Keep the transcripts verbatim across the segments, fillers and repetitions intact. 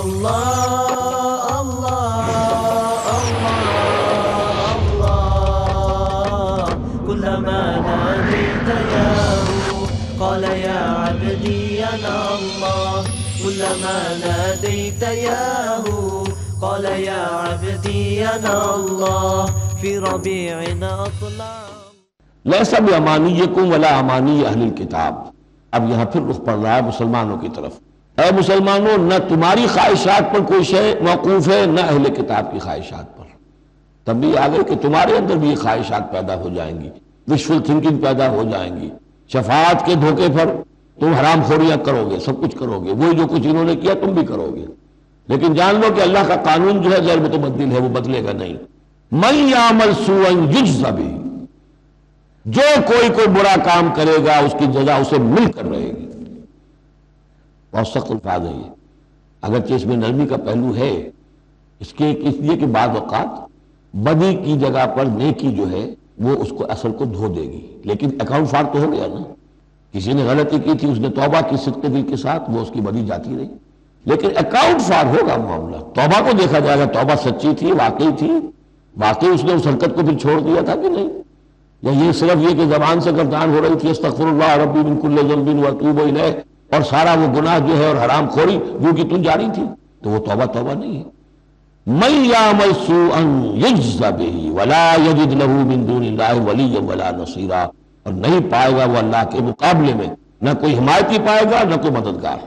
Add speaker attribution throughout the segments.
Speaker 1: اللہ اللہ اللہ اللہ كلما ناديت ياه قال يا عبدي أنا الله كلما ناديت ياه قال يا عبدي أنا الله في ربيعنا أطلع.
Speaker 2: لیس بامانیکم ولا امانی اہل الکتاب. اب یہاں پھر رخ پڑ رہا ہے مسلمانوں کی طرف. اے مسلمانوں، نہ تمہاری خواہشات پر کوئی شے موقوف ہے، نہ اہل کتاب کی خواہشات پر. تب بھی آ گئے کہ تمہارے اندر بھی یہ خواہشات پیدا ہو جائیں گی، وشفل تھنکنگ پیدا ہو جائیں گی. شفاعت کے دھوکے پر تم حرام خوریاں کرو گے، سب کچھ کرو گے، وہی جو کچھ انہوں نے کیا تم بھی کرو گے. لیکن جان لو کہ اللہ کا قانون جو ہے غیر متبدل ہے، وہ بدلے گا نہیں. من یعمل سوءا یجز بہ، جو کوئی کوئی برا کام کرے گا اس کی جزا اسے مل کر رہے گی. بہت سخت الفاظ ہے یہ، اگرچہ اس میں نرمی کا پہلو ہے. اس کے اس لیے کہ بعض اوقات بدی کی جگہ پر نیکی جو ہے وہ اس کو اصل کو دھو دے گی، لیکن اکاؤنٹ فار تو ہو گیا نا. کسی نے غلطی کی تھی، اس نے توبہ کی صدق دل کے ساتھ، وہ اس کی بدی جاتی رہی، لیکن اکاؤنٹ فار ہوگا معاملہ. توبہ کو دیکھا جائے گا، توبہ سچی تھی، واقعی تھی، واقعی اس نے اس حرکت کو پھر چھوڑ دیا تھا کہ نہیں، یا یہ صرف یہ کہ زبان سے گردان ہو رہی تھی استغفر اللہ ربی من کل ذنب واتوب الیہ، اور سارا وہ گناہ جو ہے اور حرام خوری جو کہ تم جاری تھی، تو وہ توبہ توبہ نہیں ہے. من یعمل سوءا یجز بہ ولا یجد له من دون اللہ ولیا ولا نصیرا، اور نہیں پائے گا وہ اللہ کے مقابلے میں نہ کوئی حمایتی پائے گا نہ کوئی مددگار.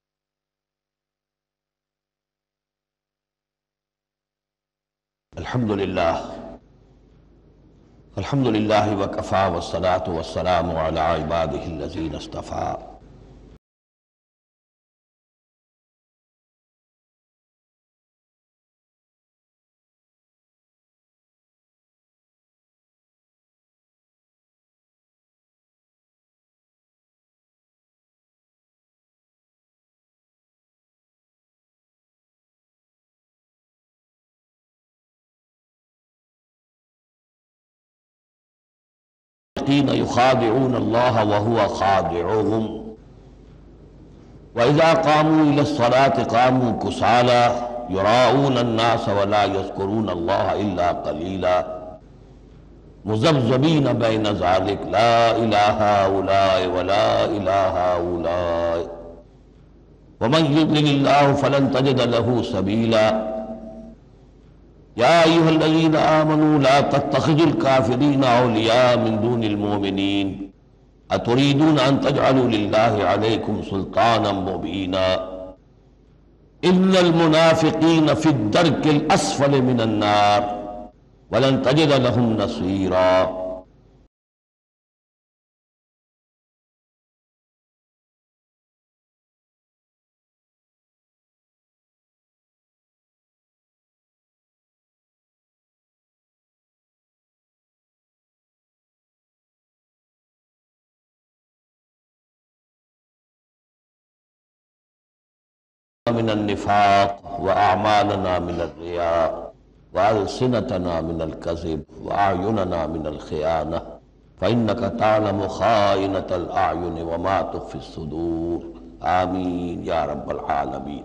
Speaker 2: الحمدللہ الحمدللہ وکفی والصلاة والسلام علی عبادہ الذین اصطفی. يخادعون الله وهو خادعهم وإذا قاموا إلى الصلاة قاموا كسالى يراءون الناس ولا يذكرون الله إلا قليلا مذبذبين بين ذلك لا إله هؤلاء ولا إله هؤلاء ومن يضلل الله فلن تجد له سبيلا. يا أيها الذين آمنوا لا تتخذوا الكافرين أولياء من دون المؤمنين أتريدون أن تجعلوا لله عليكم سلطانا مبينا إن المنافقين في الدرك الأسفل من النار ولن تجد لهم نصيرا. من النفاق وأعمالنا من الرياء وألسنتنا من الكذب وأعيننا من الخيانة فإنك تعلم خائنة الأعين وما تخفي الصدور. آمین یا رب العالمین.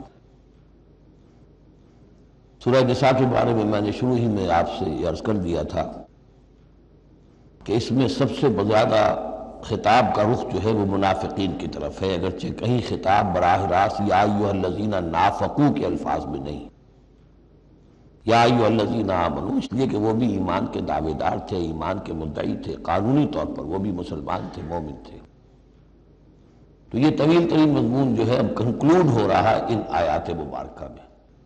Speaker 2: سورہ نساء کے بارے میں میں نے شروع ہی میں آپ سے عرض کر دیا تھا کہ اس میں سب سے زیادہ خطاب کا رخ جو ہے وہ منافقین کی طرف ہے، اگرچہ کہیں خطاب براہ راست یا ایھا الذین نافقوا کے الفاظ میں نہیں، یا ایھا الذین آمنوا، اس لیے کہ وہ بھی ایمان کے دعوے دار تھے، ایمان کے مدعی تھے، قانونی طور پر وہ بھی مسلمان تھے، مومن تھے. تو یہ طویل ترین مضمون جو ہے اب کنکلوڈ ہو رہا ہے ان آیات مبارکہ میں.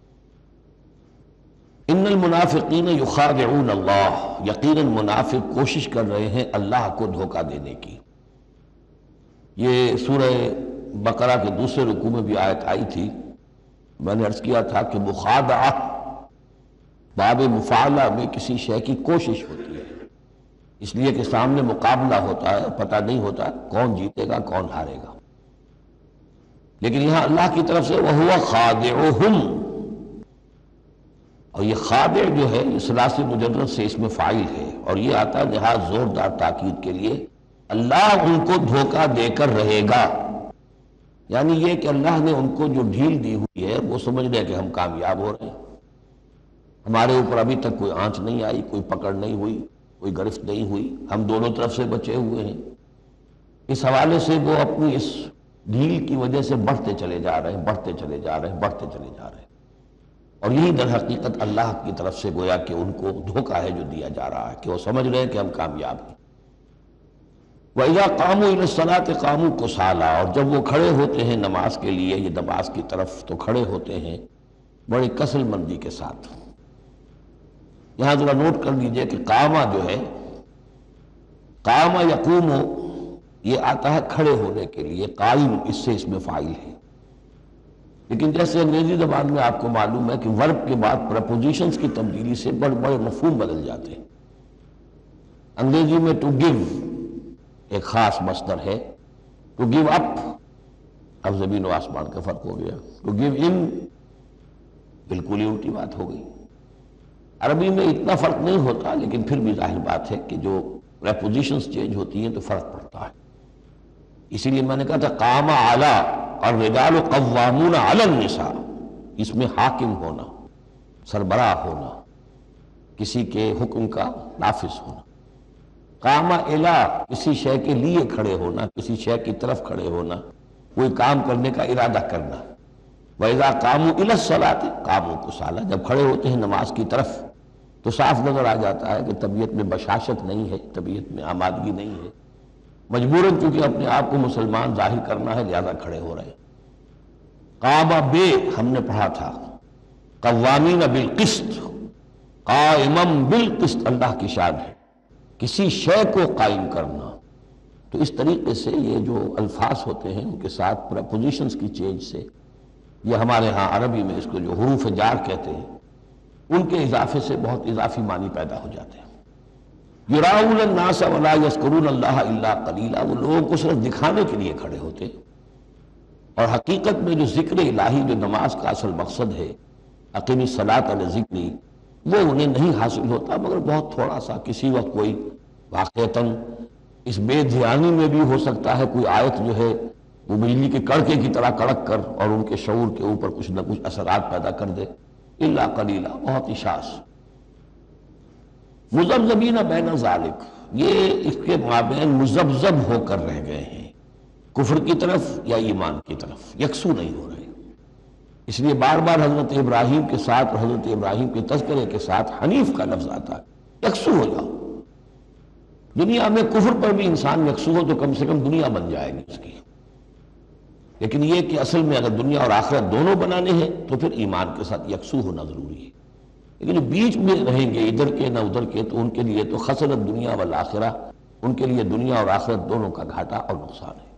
Speaker 2: ان المنافقین یخادعون اللہ، یقیناً منافق کوشش کر رہے ہیں اللہ کو دھوکہ دینے کی. یہ سورہ بقرہ کے دوسرے رکوع میں بھی آیت آئی تھی. میں نے عرض کیا تھا کہ مخادعہ باب مفاعلہ میں کسی شے کی کوشش ہوتی ہے، اس لیے کہ سامنے مقابلہ ہوتا ہے، پتہ نہیں ہوتا کون جیتے گا کون ہارے گا. لیکن یہاں اللہ کی طرف سے وَهُوَ خَادِعُهُمْ، اور یہ خادع جو ہے یہ ثلاثی مجرد سے اس میں فاعل ہے، اور یہ آتا ہے نہایت زوردار تاکید کے لیے، اللہ ان کو دھوکہ دے کر رہے گا. یعنی یہ کہ اللہ نے ان کو جو ڈھیل دی ہوئی ہے وہ سمجھ رہے کہ ہم کامیاب ہو رہے ہیں، ہمارے اوپر ابھی تک کوئی آنچ نہیں آئی، کوئی پکڑ نہیں ہوئی، کوئی گرفت نہیں ہوئی، ہم دونوں طرف سے بچے ہوئے ہیں۔ اس حوالے سے وہ اپنی اس ڈھیل کی وجہ سے بڑھتے چلے جا رہے ہیں، بڑھتے چلے جا رہے ہیں، بڑھتے چلے جا رہے ہیں، اور یہی در حقیقت اللہ کی طرف سے گویا کہ ان کو دھوکہ ہے جو دیا جا رہا ہے کہ وہ سمجھ رہے ہیں کہ ہم کامیاب ہیں۔ وَإِذَا قَامُوا إِلَى الصَّلَاةِ قَامُوا كُسَالَىٰ، اور جب وہ کھڑے ہوتے ہیں نماز کے لیے، یہ نماز کی طرف، تو کھڑے ہوتے ہیں بڑی کسل مندی کے ساتھ۔ یہاں ذرا نوٹ کر لیجئے کہ قامہ جو ہے، قامہ یقوم، یہ آتا ہے کھڑے ہونے کے لیے، قائم اس سے اس میں فاعل ہے، لیکن جیسے انگریزی زبان میں آپ کو معلوم ہے کہ ورب کے بعد پریپوزیشنز کی تبدیلی سے بڑے بڑے مفہوم بدل جاتے ہیں۔ انگریزی میں ٹو گیو ایک خاص مصدر ہے، ٹو گیو اپ، اب زمین و آسمان کا فرق ہو گیا، ٹو گیو ان بالکل ہی الٹی بات ہو گئی۔ عربی میں اتنا فرق نہیں ہوتا، لیکن پھر بھی ظاہر بات ہے کہ جو پریپوزیشنز چینج ہوتی ہیں تو فرق پڑتا ہے۔ اسی لیے میں نے کہا تھا قام اعلیٰ اور رجال قوامون علی النساء، اس میں حاکم ہونا، سربراہ ہونا، کسی کے حکم کا نافذ ہونا۔ قام الی، کسی شے کے لیے کھڑے ہونا، کسی شے کی طرف کھڑے ہونا، کوئی کام کرنے کا ارادہ کرنا۔ وَإِذَا قَامُوا إِلَى الصَّلَاةِ قَامُوا كُسَالَىٰ، جب کھڑے ہوتے ہیں نماز کی طرف تو صاف نظر آ جاتا ہے کہ طبیعت میں بشاشت نہیں ہے، طبیعت میں آمادگی نہیں ہے، مجبوراً چونکہ اپنے آپ کو مسلمان ظاہر کرنا ہے لہذا کھڑے ہو رہے ہیں۔ قام بے، ہم نے پڑھا تھا قوامین بالقسط، قائمم بالقسط اللہ کی شان ہے، کسی شے کو قائم کرنا۔ تو اس طریقے سے یہ جو الفاظ ہوتے ہیں ان کے ساتھ پریپوزیشنز کی چینج سے، یہ ہمارے ہاں عربی میں اس کو جو حروف جار کہتے ہیں، ان کے اضافے سے بہت اضافی معنی پیدا ہو جاتے ہیں۔ یراؤن الناس ولا یذکرون اللہ الا قلیلا، وہ لوگوں کو صرف دکھانے کے لیے کھڑے ہوتے ہیں، اور حقیقت میں جو ذکر الہی، جو نماز کا اصل مقصد ہے، اقیم الصلاۃ علی ذکری، وہ انہیں نہیں حاصل ہوتا، مگر بہت تھوڑا سا کسی وقت کوئی واقعتاً اس بے دھیانی میں بھی ہو سکتا ہے کوئی آیت جو ہے وہ بجلی کے کڑکے کی طرح کڑک کر اور ان کے شعور کے اوپر کچھ نہ کچھ اثرات پیدا کر دے، الا قلیلا، بہت ہی شاذ۔ مذبذبین بین ذالک، یہ اس کے مابین مذبذب ہو کر رہ گئے ہیں، کفر کی طرف یا ایمان کی طرف، یکسو نہیں ہو رہے۔ اس لیے بار بار حضرت ابراہیم کے ساتھ اور حضرت ابراہیم کے تذکرے کے ساتھ حنیف کا لفظ آتا ہے، یکسو ہو جاؤ۔ دنیا میں کفر پر بھی انسان یکسو ہو تو کم سے کم دنیا بن جائے گی اس کی، لیکن یہ کہ اصل میں اگر دنیا اور آخرت دونوں بنانے ہیں تو پھر ایمان کے ساتھ یکسو ہونا ضروری ہے، لیکن جو بیچ میں رہیں گے ادھر کے نہ ادھر کے، تو ان کے لیے تو خسرت دنیا والآخرہ، ان کے لیے دنیا اور آخرت دونوں کا گھاٹا اور نقصان ہے۔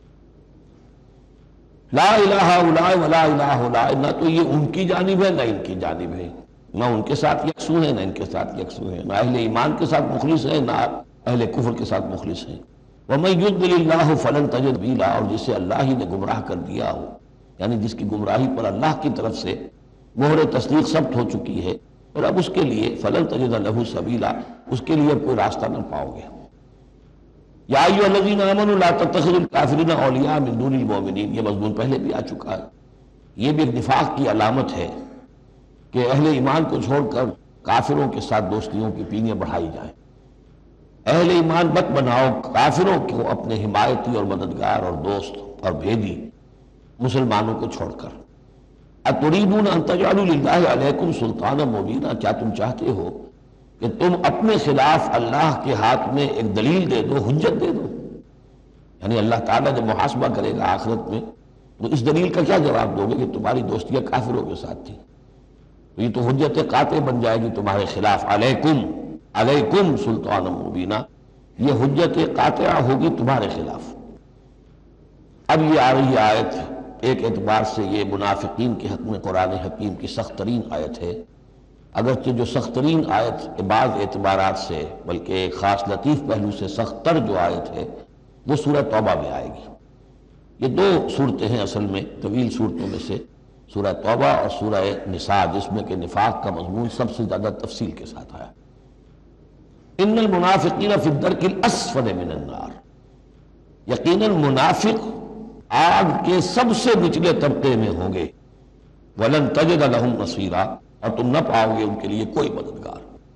Speaker 2: لا الہ الا ولا الہ الا، نہ تو یہ ان کی جانب ہے نہ ان کی جانب ہے، نہ ان کے ساتھ یکسو ہے نہ ان کے ساتھ یکسو ہے، نہ اہل ایمان کے ساتھ مخلص ہے نہ اہل کفر کے ساتھ مخلص ہے۔ وَمَن يُضْلِلِ اللَّهُ فَلَن تَجِدَ سَبِيلًا، اور جسے اللہ ہی نے گمراہ کر دیا ہو، یعنی جس کی گمراہی پر اللہ کی طرف سے مہر تصدیق ثبت ہو چکی ہے، اور اب اس کے لیے فَلَن تَجِدَ لَهُ سَبِيلًا، اس کے لیے کوئی راستہ نہ پاؤ گے۔ یا ایھا الذین آمنوا لا تتخذوا الکافرین اولیاء من دون المؤمنین، یہ مضمون پہلے بھی آ چکا ہے۔ یہ بھی ایک نفاق کی علامت ہے کہ اہل ایمان کو چھوڑ کر کافروں کے ساتھ دوستیوں کی پینیاں بڑھائی جائیں۔ اہل ایمان مت بناؤ کافروں کو اپنے حمایتی اور مددگار اور دوست اور بھیدی، مسلمانوں کو چھوڑ کر۔ اتریدون ان تجعلوا للہ علیکم سلطانا مبینا، کیا تم چاہتے ہو کہ تم اپنے خلاف اللہ کے ہاتھ میں ایک دلیل دے دو، حجت دے دو؟ یعنی اللہ تعالیٰ جب محاسبہ کرے گا آخرت میں تو اس دلیل کا کیا جواب دو گے کہ تمہاری دوستیاں کافروں کے ساتھ تھی؟ تو یہ تو حجت قاطع بن جائے گی تمہارے خلاف، علیکم علیکم سلطان مبینہ، یہ حجت قاطعہ ہوگی تمہارے خلاف۔ اب یہ آ رہی آیت ایک اعتبار سے یہ منافقین کے حق میں قرآن حکیم کی سخت ترین آیت ہے، اگرچہ جو سخت ترین آیت بعض اعتبارات سے بلکہ ایک خاص لطیف پہلو سے سخت تر جو آیت ہے وہ سورہ توبہ میں آئے گی۔ یہ دو صورتیں ہیں اصل میں طویل صورتوں میں سے، سورہ توبہ اور سورہ نساء، جس میں کہ نفاق کا مضمون سب سے زیادہ تفصیل کے ساتھ آیا۔ ان المنافقین فی الدرک الاسفل من النار، یقیناً منافق آگ کے سب سے نچلے طبقے میں ہوں گے، وَلَن تَجِدَ لَهُمْ نَصِيرًا، اور تم نہ پاؤ گے ان کے لیے کوئی مددگار،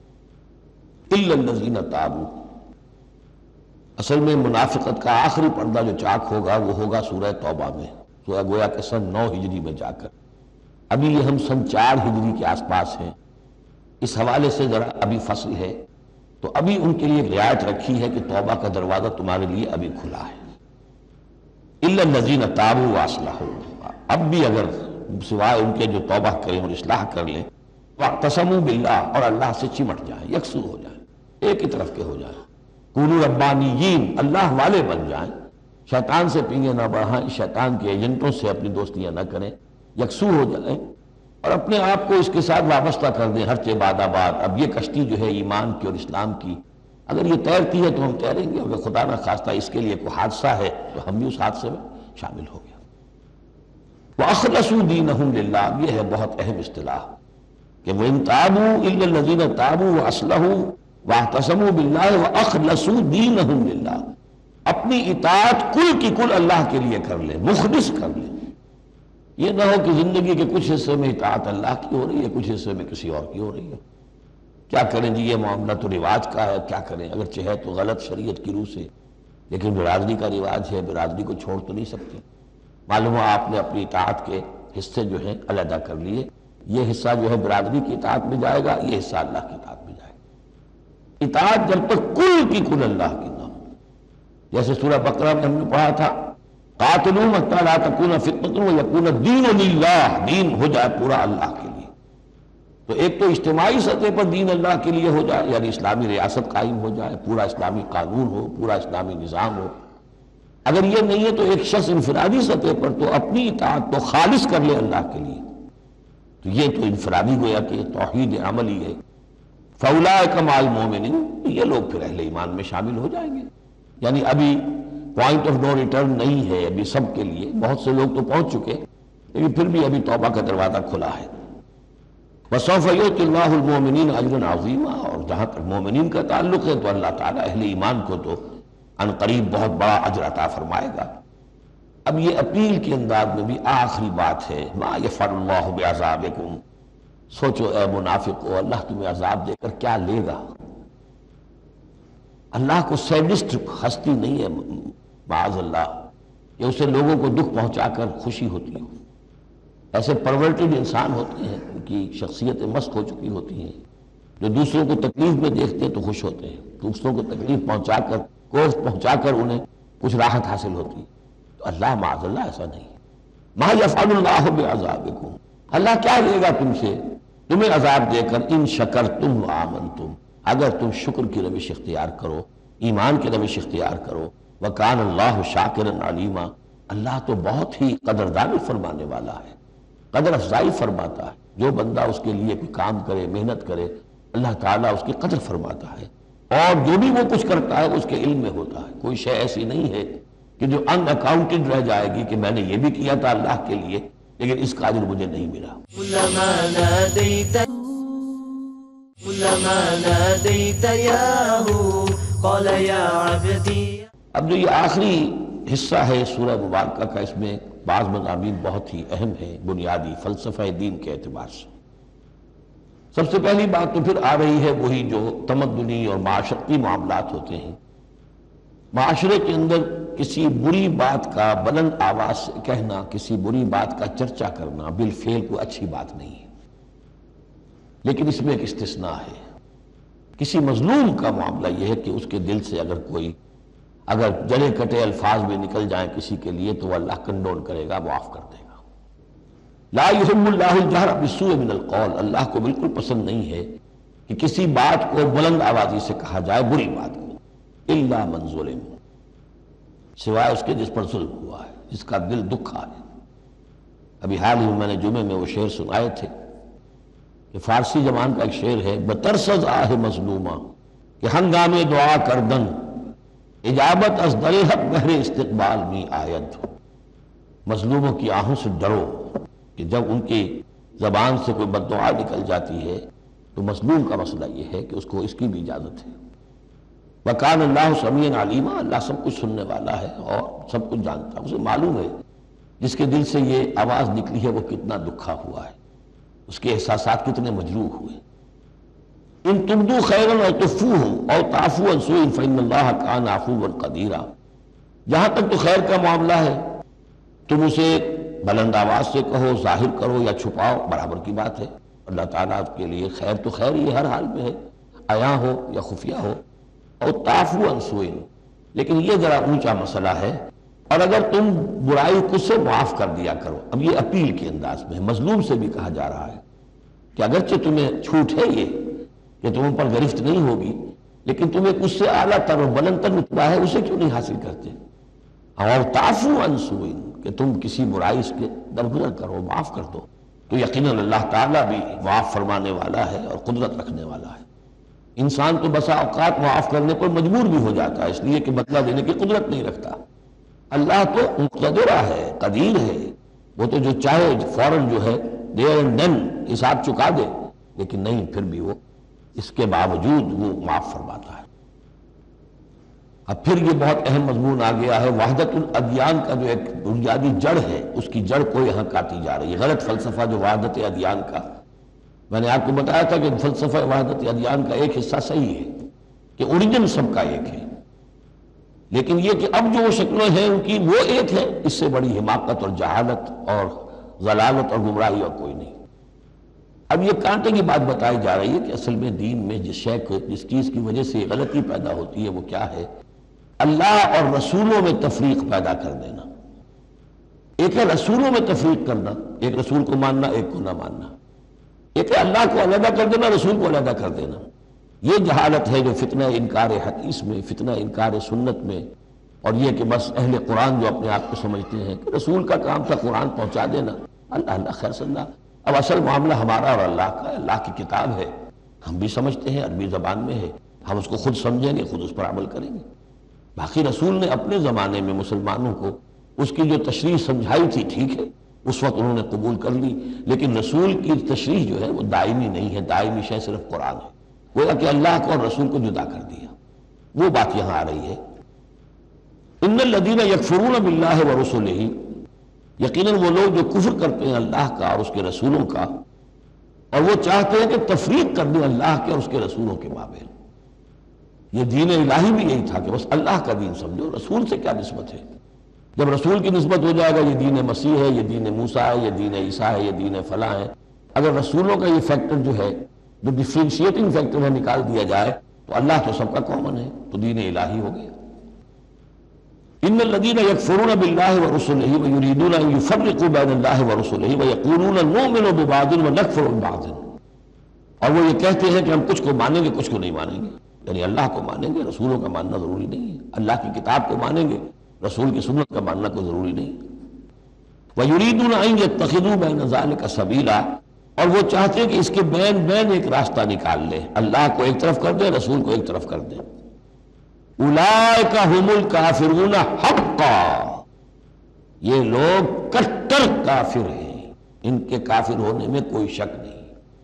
Speaker 2: إِلَّا الَّذِينَ تَابُوا۔ اصل میں منافقت کا آخری پردہ جو چاک ہوگا وہ ہوگا سورہ توبہ میں، سورہ گویا کہ سن نو ہجری میں جا کر، ابھی یہ ہم سن چار ہجری کے آس پاس ہیں، اس حوالے سے ذرا ابھی فصل ہے، تو ابھی ان کے لیے رعایت رکھی ہے کہ توبہ کا دروازہ تمہارے لیے ابھی کھلا ہے۔ إِلَّا الَّذِينَ تَابُوا وَأَصْلَحُوا، اب بھی اگر سوائے ان کے جو توبہ کریں اور اصلاح کر لیں، وَاعْتَصَمُوا بِاللَّهِ، اور اللہ سے چمٹ جائیں، یکسو ہو جائیں، ایک ہی طرف کے ہو جائیں، کونوا ربانیین، اللہ والے بن جائیں، شیطان سے پینگے نہ بڑھائیں، شیطان کے ایجنٹوں سے اپنی دوستیاں نہ کریں، یکسو ہو جائیں اور اپنے آپ کو اس کے ساتھ وابستہ کر دیں، ہر چہ باد آباد۔ اب یہ کشتی جو ہے ایمان کی اور اسلام کی، اگر یہ تیرتی ہے تو ہم تیریں گے، اگر خدا نہ خواستہ اس کے لیے کوئی حادثہ ہے تو ہم بھی اس حادثے میں شامل ہو گئے۔ وَأَخْلَصُوا دِينَهُمْ لِلَّهِ، یہ ہے بہت اہم اصطلاح کہ وَإِن تَابُوا إِلَّا الَّذِينَ تَابُوا وَأَصْلَحُوا وَاعْتَصَمُوا بِاللَّهِ وَأَخْلَصُوا دِينَهُمْ لِلَّهِ، اپنی اطاعت کل کی کل اللہ کے لیے کر لیں، مخلص کر لیں۔ یہ نہ ہو کہ زندگی کے کچھ حصے میں اطاعت اللہ کی ہو رہی ہے، کچھ حصے میں کسی اور کی ہو رہی ہے، کیا کریں جی یہ معاملہ تو رواج کا ہے، کیا کریں، اگرچہ ہے تو غلط شریعت کی روح سے، لیکن برادری کا رواج ہے، برادری کو چھوڑ تو نہیں سکتے۔ معلوم ہو آپ نے اپنی اطاعت کے حصے جو ہیں علیحدہ کر لیے، یہ حصہ جو ہے برادری کی اطاعت میں جائے گا، یہ حصہ اللہ کی اطاعت میں جائے گا۔ اطاعت جب تک کل کی کل اللہ کی نہ ہو، جیسے سورہ بقرہ میں ہم نے پڑھا تھا قاتلوا حتی لا تکون فتنۃ ویکون الدین للہ، دین ہو جائے پورا اللہ کے لیے، تو ایک تو اجتماعی سطح پر دین اللہ کے لیے ہو جائے، یعنی اسلامی ریاست قائم ہو جائے، پورا اسلامی قانون ہو، پورا اسلامی نظام ہو۔ اگر یہ نہیں ہے تو ایک شخص انفرادی سطح پر تو اپنی اطاعت تو خالص کر لے اللہ کے لیے، تو یہ تو انفرادی گویا کہ توحید عملی ہے۔ فَأُولَٰئِکَ مَعَ الْمُؤْمِنِينَ، یہ لوگ پھر اہل ایمان میں شامل ہو جائیں گے، یعنی ابھی پوائنٹ آف نو ریٹرن نہیں ہے ابھی سب کے لیے، بہت سے لوگ تو پہنچ چکے، لیکن پھر بھی ابھی توبہ کا دروازہ کھلا ہے۔ وَسَوْفَ يُؤْتِ اللَّهُ الْمُؤْمِنِينَ أَجْرًا عَظِيمًا، اور جہاں تک مومنین کا تعلق ہے تو اللہ تعالیٰ اہل ایمان کو تو ان قریب بہت بڑا اجر عطا فرمائے گا۔ اب یہ اپیل کے انداز میں بھی آخری بات ہے، مَا يَفْعَلُ اللَّهُ بِعَذَابِكُمْ، سوچو اے منافقو اللہ تمہیں عذاب دے کر کیا لے گا۔ اللہ کو سیڈسٹ ہستی نہیں ہے معاذ اللہ کہ اسے لوگوں کو دکھ پہنچا کر خوشی ہوتی ہو، ایسے پرورٹڈ انسان ہوتے ہیں، ان کی شخصیتیں مست ہو چکی ہوتی ہیں، جو دوسروں کو تکلیف میں دیکھتے ہیں تو خوش ہوتے ہیں، دوسروں کو تکلیف پہنچا کر کوفت پہنچا کر انہیں کچھ راحت حاصل ہوتی ہے، تو اللہ معاذ اللہ ایسا نہیں ہے۔ ما یفعل اللہ بعذابکم، اللہ کیا لے گا تم سے، تمہیں عذاب دے کر، ان شکرتم وآمنتم، اگر تم شکر کی روش اختیار کرو، ایمان کی روش اختیار کرو، وکان اللہ شاکرا علیما، اللہ تو بہت ہی قدردانی فرمانے والا ہے، قدر افزائی فرماتا ہے، جو بندہ اس کے لیے کوئی کام کرے، محنت کرے، اللہ تعالیٰ اس کی قدر فرماتا ہے، اور جو بھی وہ کچھ کرتا ہے اس کے علم میں ہوتا ہے، کوئی شے ایسی نہیں ہے کہ جو ان اکاؤنٹڈ رہ جائے گی کہ میں نے یہ بھی کیا تھا اللہ کے لیے لیکن اس کا اجر مجھے نہیں ملا۔
Speaker 1: كلما ناديت كلما ناديت ياه قال يا عبدي۔
Speaker 2: اب جو یہ آخری حصہ ہے سورہ مبارکہ کا، اس میں بعض مضامین بہت ہی اہم ہیں بنیادی فلسفہ دین کے اعتبار سے۔ سب سے پہلی بات تو پھر آ رہی ہے وہی جو تمدنی اور معاشرتی معاملات ہوتے ہیں، معاشرے کے اندر کسی بری بات کا بلند آواز سے کہنا، کسی بری بات کا چرچا کرنا بالفعل کوئی اچھی بات نہیں ہے، لیکن اس میں ایک استثناء ہے۔ کسی مظلوم کا معاملہ یہ ہے کہ اس کے دل سے اگر کوئی اگر جلے کٹے الفاظ بھی نکل جائیں کسی کے لیے تو وہ اللہ کنڈول کرے گا، معاف کر دے گا۔ لا يحب اللہ الجہر بالسوء من القول، اللہ کو بالکل پسند نہیں ہے کہ کسی بات کو بلند آوازی سے کہا جائے، بری بات کو، الا من ظلم، سوائے اس کے جس پر ظلم ہوا ہے، جس کا دل دکھا ہے۔ ابھی حال ہی میں نے جمعے میں وہ شعر سنائے تھے کہ فارسی زبان کا ایک شعر ہے، بترسز آہ مظلومہ کہ ہنگامے دعا کردن، اجابت از در حق بہر استقبال می آید۔ مظلوموں کی آہوں سے ڈرو کہ جب ان کی زبان سے کوئی بد دعا نکل جاتی ہے تو مظلوم کا مسئلہ یہ ہے کہ اس کو اس کی بھی اجازت ہے۔ وَكَانَ اللَّهُ سَمِيعًا عَلِيمًا، اللہ سب کچھ سننے والا ہے اور سب کچھ جانتا ہے، اسے معلوم ہے جس کے دل سے یہ آواز نکلی ہے وہ کتنا دکھا ہوا ہے، اس کے احساسات کتنے مجروح ہوئے۔ ان تبدو خیرا اور تخفوہ اور تعفو عن سوء فإن اللہ کان عفوا قدیرا، جہاں تک تو خیر کا معاملہ ہے تم اسے بلند آواز سے کہو، ظاہر کرو یا چھپاؤ، برابر کی بات ہے۔ اللہ تعالیٰ کے لیے خیر تو خیر ہی ہر حال میں ہے، عیاں ہو یا خفیہ ہو۔ اور تعفو عن سوء، لیکن یہ ذرا اونچا مسئلہ ہے، اور اگر تم برائی کو سے معاف کر دیا کرو۔ اب یہ اپیل کے انداز میں ہے، مظلوم سے بھی کہا جا رہا ہے کہ اگرچہ تمہیں چھوٹ ہے یہ کہ تم ان پر گرفت نہیں ہوگی، لیکن تمہیں اس سے اعلیٰ تر و بلند تر رتبہ ہے، اسے کیوں نہیں حاصل کرتے؟ اور تعفو عن سوء، کہ تم کسی برائی کے درگزر کرو، معاف کر دو، تو یقیناً اللہ تعالیٰ بھی معاف فرمانے والا ہے اور قدرت رکھنے والا ہے۔ انسان تو بسا اوقات معاف کرنے پر مجبور بھی ہو جاتا ہے، اس لیے کہ بدلہ دینے کی قدرت نہیں رکھتا۔ اللہ تو مقتدرہ ہے، قدیر ہے، وہ تو جو چاہے فوراً جو ہے دیر اینڈ دین حساب چکا دے، لیکن نہیں، پھر بھی وہ اس کے باوجود وہ معاف فرماتا ہے۔ اب پھر یہ بہت اہم مضمون آ گیا ہے، وحدت الادیان کا جو ایک بنیادی جڑ ہے، اس کی جڑ کو یہاں کاٹی جا رہی ہے۔ غلط فلسفہ جو وحدت ادیان کا، میں نے آپ کو بتایا تھا کہ فلسفہ وحدت ادیان کا ایک حصہ صحیح ہے کہ اوریجن سب کا ایک ہے، لیکن یہ کہ اب جو وہ شکلیں ہیں ان کی وہ ایک ہے، اس سے بڑی حماقت اور جہالت اور ضلالت اور گمراہی اور کوئی نہیں۔ اب یہ کانٹے کی بات بتائی جا رہی ہے کہ اصل میں دین میں جس شے کو، جس چیز کی وجہ سے غلطی پیدا ہوتی ہے وہ کیا ہے؟ اللہ اور رسولوں میں تفریق پیدا کر دینا۔ ایک ہے رسولوں میں تفریق کرنا، ایک رسول کو ماننا ایک کو نہ ماننا، ایک ہے اللہ کو علیحدہ کر دینا، رسول کو علیحدہ کر دینا۔ یہ جہالت ہے جو فتنہ انکار حدیث میں، فتنہ انکار سنت میں، اور یہ کہ بس اہل قرآن جو اپنے آپ کو سمجھتے ہیں کہ رسول کا کام تھا قرآن پہنچا دینا، اللہ اللہ خیر صلی اللہ۔ اب اصل معاملہ ہمارا اور اللہ کا ہے، اللہ کی کتاب ہے، ہم بھی سمجھتے ہیں، عربی زبان میں ہے، ہم اس کو خود سمجھیں گے، خود اس پر عمل کریں گے۔ باقی رسول نے اپنے زمانے میں مسلمانوں کو اس کی جو تشریح سمجھائی تھی، ٹھیک ہے، اس وقت انہوں نے قبول کر لی، لیکن رسول کی تشریح جو ہے وہ دائمی نہیں ہے، دائمی شے صرف قرآن ہے۔ گویا کہ اللہ کو اور رسول کو جدا کر دیا، وہ بات یہاں آ رہی ہے۔ ان الذین یکفرون باللہ ورسلہ، یقیناً وہ لوگ جو کفر کرتے ہیں اللہ کا اور اس کے رسولوں کا، اور وہ چاہتے ہیں کہ تفریق کر دیں اللہ کے اور اس کے رسولوں کے مابین۔ یہ دین الہی بھی یہی تھا کہ بس اللہ کا دین سمجھو، رسول سے کیا نسبت ہے؟ جب رسول کی نسبت ہو جائے گا یہ دین مسیح ہے، یہ دین موسیٰ ہے، یہ دین عیسیٰ ہے، یہ دین فلاں ہے۔ اگر رسولوں کا یہ فیکٹر جو ہے، جو ڈفرینشیٹنگ فیکٹر ہے، نکال دیا جائے تو اللہ تو سب کا کامن ہے، تو دین الہی ہو گیا۔ ان الذین یکفرون باللہ ورسلہ ویریدون ان یفرقوا بین اللہ ورسلہ ویقولون نؤمن ببعض ونکفر ببعض، اور وہ یہ کہتے ہیں کہ ہم کچھ کو مانیں گے کچھ کو نہیں مانیں گے، یعنی اللہ کو مانیں گے، رسولوں کا ماننا ضروری نہیں ہے، اللہ کی کتاب کو مانیں گے، رسول کی سنت کا ماننا کوئی ضروری نہیں۔ وَيُرِيدُونَ أَن يَتَّخِذُوا بَيْنَ ذَلِكَ سَبِيلًا، اور وہ چاہتے ہیں کہ اس کے بین بین ایک راستہ نکال لیں، اللہ کو ایک طرف کر دیں، رسول کو ایک طرف کر دیں۔ أُولَٰئِكَ هُمُ الْكَافِرُونَ حَقًّا، یہ لوگ کٹر کافر ہیں، ان کے کافر ہونے میں کوئی شک نہیں،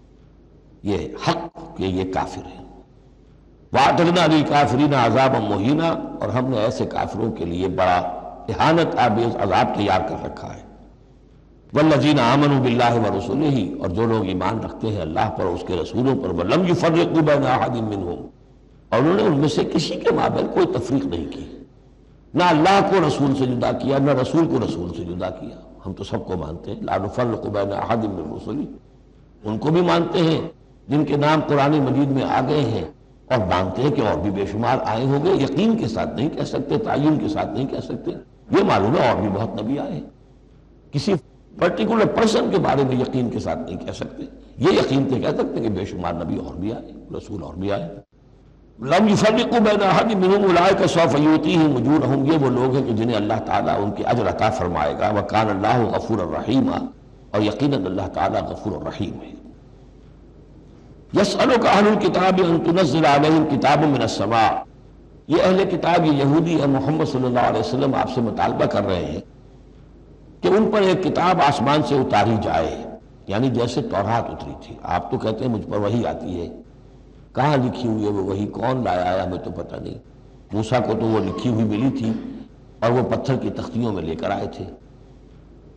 Speaker 2: یہ حق کہ یہ کافر ہیں۔ وَأَعْتَدْنَا لِلْكَافِرِينَ عَذَابًا مُهِينًا، اور ہم نے ایسے کافروں کے لیے بڑا اہانت آمیز عذاب تیار کر رکھا ہے۔ وَالَّذِينَ آمَنُوا بِاللَّهِ وَرُسُلِهِ، اور جو لوگ ایمان رکھتے ہیں اللہ پر اور اس کے رسولوں پر، وَلَمْ يُفَرِّقُوا بَيْنَ أَحَدٍ مِّنْهُمْ، اور انہوں نے ان میں سے کسی کے مابین کوئی تفریق نہیں کی، نہ اللہ کو رسول سے جدا کیا، نہ رسول کو رسول سے جدا کیا۔ ہم تو سب کو مانتے ہیں، لَا نُفَرِّقُ بَيْنَ أَحَدٍ مِّن رُّسُلِهِ، ان کو بھی مانتے ہیں جن کے نام قرآن مجید میں آ گئے ہیں، اور مانتے ہیں کہ اور بھی بے شمار آئے ہوں گے، یقین کے ساتھ نہیں کہہ سکتے، تعین کے ساتھ نہیں کہہ سکتے، یہ معلوم ہے اور بھی بہت نبی آئے ہیں، کسی پرٹیکولر پرسن کے بارے میں یقین کے ساتھ نہیں کہہ سکتے، یہ یقین سے کہہ سکتے کہ بے شمار نبی اور بھی آئے، رسول اور بھی آئے۔ لم يفرقوا بین احد منهم اولئک سوف یؤتیہم اجورہم، یہ وہ لوگ ہیں کہ جنہیں اللہ تعالیٰ ان کے اجر عطا فرمائے گا، وکان اللہ غفورا رحیما، اور یقیناً اللہ تعالیٰ غفور الرحیم ہے۔ یسألک اہل الکتاب ان تنزل علیہم کتاب من السماء، یہ اہل کتاب، یہ یہودی اور محمد صلی اللہ علیہ وسلم آپ سے مطالبہ کر رہے ہیں کہ ان پر ایک کتاب آسمان سے اتاری جائے، یعنی جیسے تورات اتری تھی۔ آپ تو کہتے ہیں مجھ پر وحی آتی ہے، کہاں لکھی ہوئی ہے وہ وحی، کون لایا ہے ہمیں تو پتہ نہیں۔ موسیٰ کو تو وہ لکھی ہوئی ملی تھی اور وہ پتھر کی تختیوں میں لے کر آئے تھے،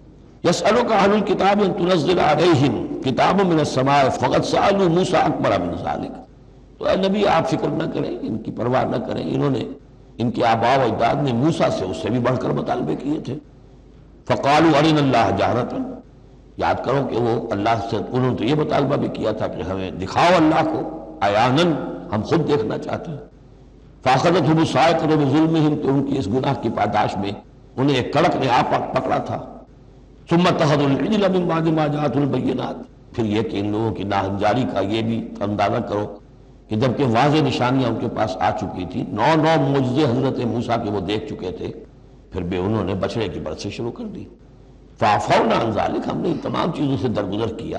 Speaker 2: یسألک اہل الکتاب ان تنزل علیہم کتاب من السماء فقد سألوا موسیٰ اکبر من ذلک. تو اے نبی آپ فکر نہ کریں، ان کی پرواہ نہ کریں، انہوں نے ان کے آباء و اجداد نے موسیٰ سے اس سے بھی بڑھ کر مطالبے کیے تھے. فقالوا ارنا اللہ جہرۃ، یاد کرو کہ وہ اللہ سے انہوں نے تو یہ مطالبہ بھی کیا تھا کہ ہمیں دکھاؤ اللہ کو عیاناً، ہم خود دیکھنا چاہتے ہیں. فاخذتهم الصاعقۃ بظلمهم، تو ان کی اس گناہ کی پاداش میں انہیں ایک کڑک نے آ پکڑا تھا. ثم اتخذوا العجل من بعد ما جاءتهم البینات، پھر یہ کہ ان لوگوں کی ناہنجاری کا یہ بھی اندازہ کرو کہ جبکہ واضح نشانیاں ان کے پاس آ چکی تھی، نو نو معجزے حضرت موسیٰ کے وہ دیکھ چکے تھے، پھر بھی انہوں نے بچڑے کی برسی شروع کر دی. فعفونا عن ذلک، ہم نے ان تمام چیزوں سے درگزر کیا.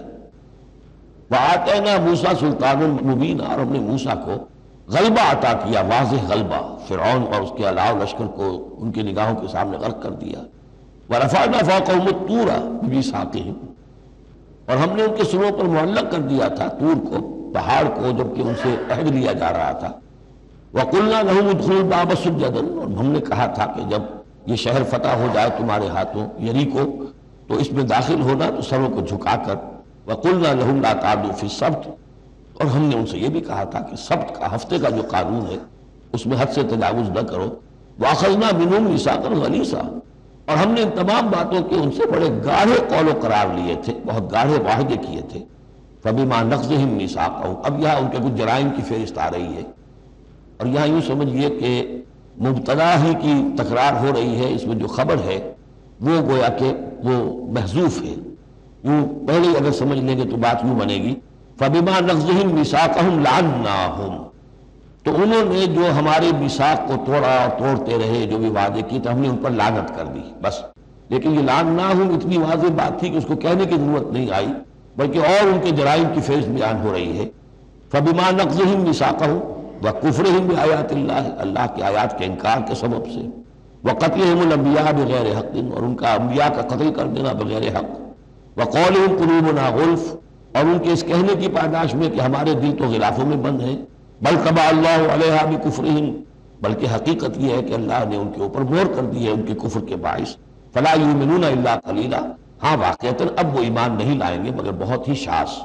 Speaker 2: وآتینا موسیٰ سلطان مبین، اور ہم نے موسیٰ کو غلبہ عطا کیا، واضح غلبہ، فرعون اور اس کے علاوہ لشکر کو ان کی نگاہوں کے سامنے غرق کر دیا. ورفعنا فوقهم الطور بميثاقهم، اور ہم نے ان کے سروں پر معلق کر دیا تھا طور کو، پہاڑ کو، جبکہ ان سے عہد لیا جا رہا تھا. وقلنا لهم ادخلوا الباب سجدا، اور ہم نے کہا تھا کہ جب یہ شہر فتح ہو جائے تمہارے ہاتھوں یریکو، تو اس میں داخل ہونا تو سروں کو جھکا کر. وقلنا لهم لا تعدوا في السبت، اور ہم نے ان سے یہ بھی کہا تھا کہ سبت کا، ہفتے کا جو قانون ہے اس میں حد سے تجاوز نہ کرو. واخذنا منهم ميثاقا غليظا، اور ہم نے ان تمام باتوں کے ان سے بڑے گاڑھے قول و قرار لیے تھے، بہت گاڑھے معاہدے کیے تھے. فبما نقضهم ميثاقهم، اب یہاں ان کے کچھ جرائم کی فہرست آ رہی ہے، اور یہاں یوں سمجھیے کہ مبتدا ہی کی تکرار ہو رہی ہے، اس میں جو خبر ہے وہ گویا کہ وہ محذوف ہے. یوں پہلے اگر سمجھ لیں گے تو بات یوں بنے گی فبما نقضهم ميثاقهم لعناهم، تو انہوں نے جو ہمارے میثاق کو توڑا اور توڑتے رہے، جو بھی وعدے کی، تو ہم نے ان پر لعنت کر دی بس. لیکن یہ لعناهم اتنی واضح بات تھی کہ اس کو کہنے کی ضرورت نہیں آئی، بلکہ اور ان کے جرائم کی فہرست بیان ہو رہی ہے. فبما نقضهم ميثاقهم وكفرهم بآیات اللہ، اللہ کی آیات کے انکار کے سبب سے. وقتلهم الانبیاء بغیر حق، اور ان کا انبیاء کا قتل کر دینا بغیر حق. وقولهم قلوبنا غلف، اور ان کے اس کہنے کی پاداش میں کہ ہمارے دل تو غلافوں میں بند ہیں. بل طبع اللہ علیہا بکفرہم، بلکہ حقیقت یہ ہے کہ اللہ نے ان کے اوپر مہر کر دی ہے ان کے کفر کے باعث. فلا یؤمنون الا قلیلا، ہاں واقعتاً اب وہ ایمان نہیں لائیں گے مگر بہت ہی شاذ.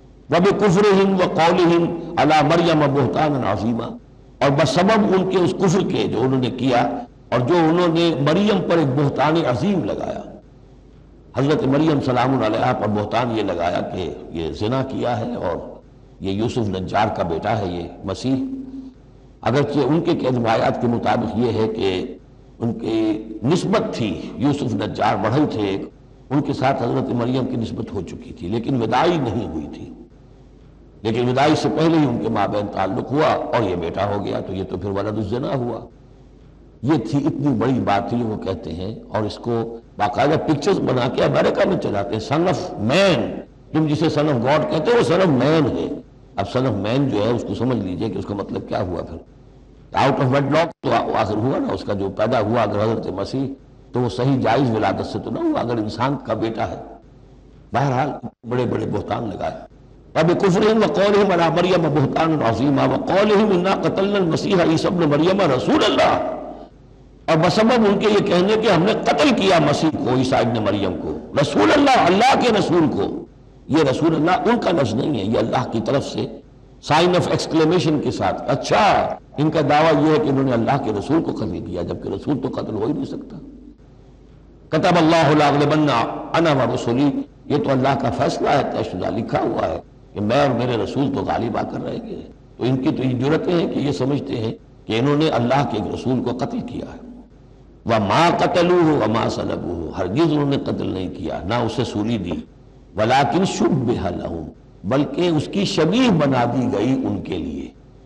Speaker 2: وبکفرہم وقولہم علی مریم بہتانا عظیما، اور بسبب ان کے اس کفر کے جو انہوں نے کیا اور جو انہوں نے مریم پر ایک بہتان عظیم لگایا، حضرت مریم سلام علیہا پر بہتان یہ لگایا کہ یہ زنا کیا ہے اور یہ یوسف نجار کا بیٹا ہے یہ مسیح. اگرچہ ان کے روایات کے مطابق یہ ہے کہ ان کی نسبت تھی، یوسف نجار بڑھئی تھے ایک، ان کے ساتھ حضرت مریم کی نسبت ہو چکی تھی، لیکن وداعی نہیں ہوئی تھی. لیکن وداعی سے پہلے ہی ان کے مابین تعلق ہوا اور یہ بیٹا ہو گیا، تو یہ تو پھر ولد الزنا ہوا. یہ تھی اتنی بڑی بات تھی وہ کہتے ہیں، اور اس کو باقاعدہ پکچرز بنا کے امریکہ میں چلاتے ہیں. سن آف مین، تم جسے سن آف گاڈ کہتے ہو وہ سن آف مین ہے. اب سن آف مین جو ہے اس کو سمجھ لیجئے کہ اس کا مطلب کیا ہوا. پھر آؤٹ آف ویڈ لاک تو آخر ہوا نا، اس کا جو پیدا ہوا اگر حضرت مسیح تو وہ صحیح جائز ولادت سے تو نہ ہوا، اگر انسان کا بیٹا ہے. بہرحال بڑے بڑے بہتان لگائے. اب کفرہم وقولہم علی مریم بہتان عظیما وقولہم انا قتلنا المسیح عیسی ابن مریم رسول اللہ، اور بسبب ان کے یہ کہنے کہ ہم نے قتل کیا مسیح کو، عیسیٰ ابن مریم کو، رسول اللہ، اللہ کے رسول کو. یہ رسول اللہ ان کا لفظ نہیں ہے، یہ اللہ کی طرف سے سائن آف ایکسکلیمیشن کے ساتھ. اچھا ان کا دعویٰ یہ ہے کہ انہوں نے اللہ کے رسول کو قتل کیا، جبکہ رسول تو قتل ہو ہی نہیں سکتا. کتب اللہ لاغلبن انا ورسلی، یہ تو اللہ کا فیصلہ ہے، طے شدہ لکھا ہوا ہے کہ میں اور میرے رسول تو غالب آ کر رہیں گے. تو ان کی تو یہ جرتیں ہیں کہ یہ سمجھتے ہیں کہ انہوں نے اللہ کے ایک رسول کو قتل کیا ہے. وما قتلوہ وما صلبوہ، ہرگز انہوں نے قتل نہیں کیا، نہ اسے سولی دی. ولیکن شبہ لہم، بلکہ اس کی شبیہ بنا دی گئی ان کے لیے،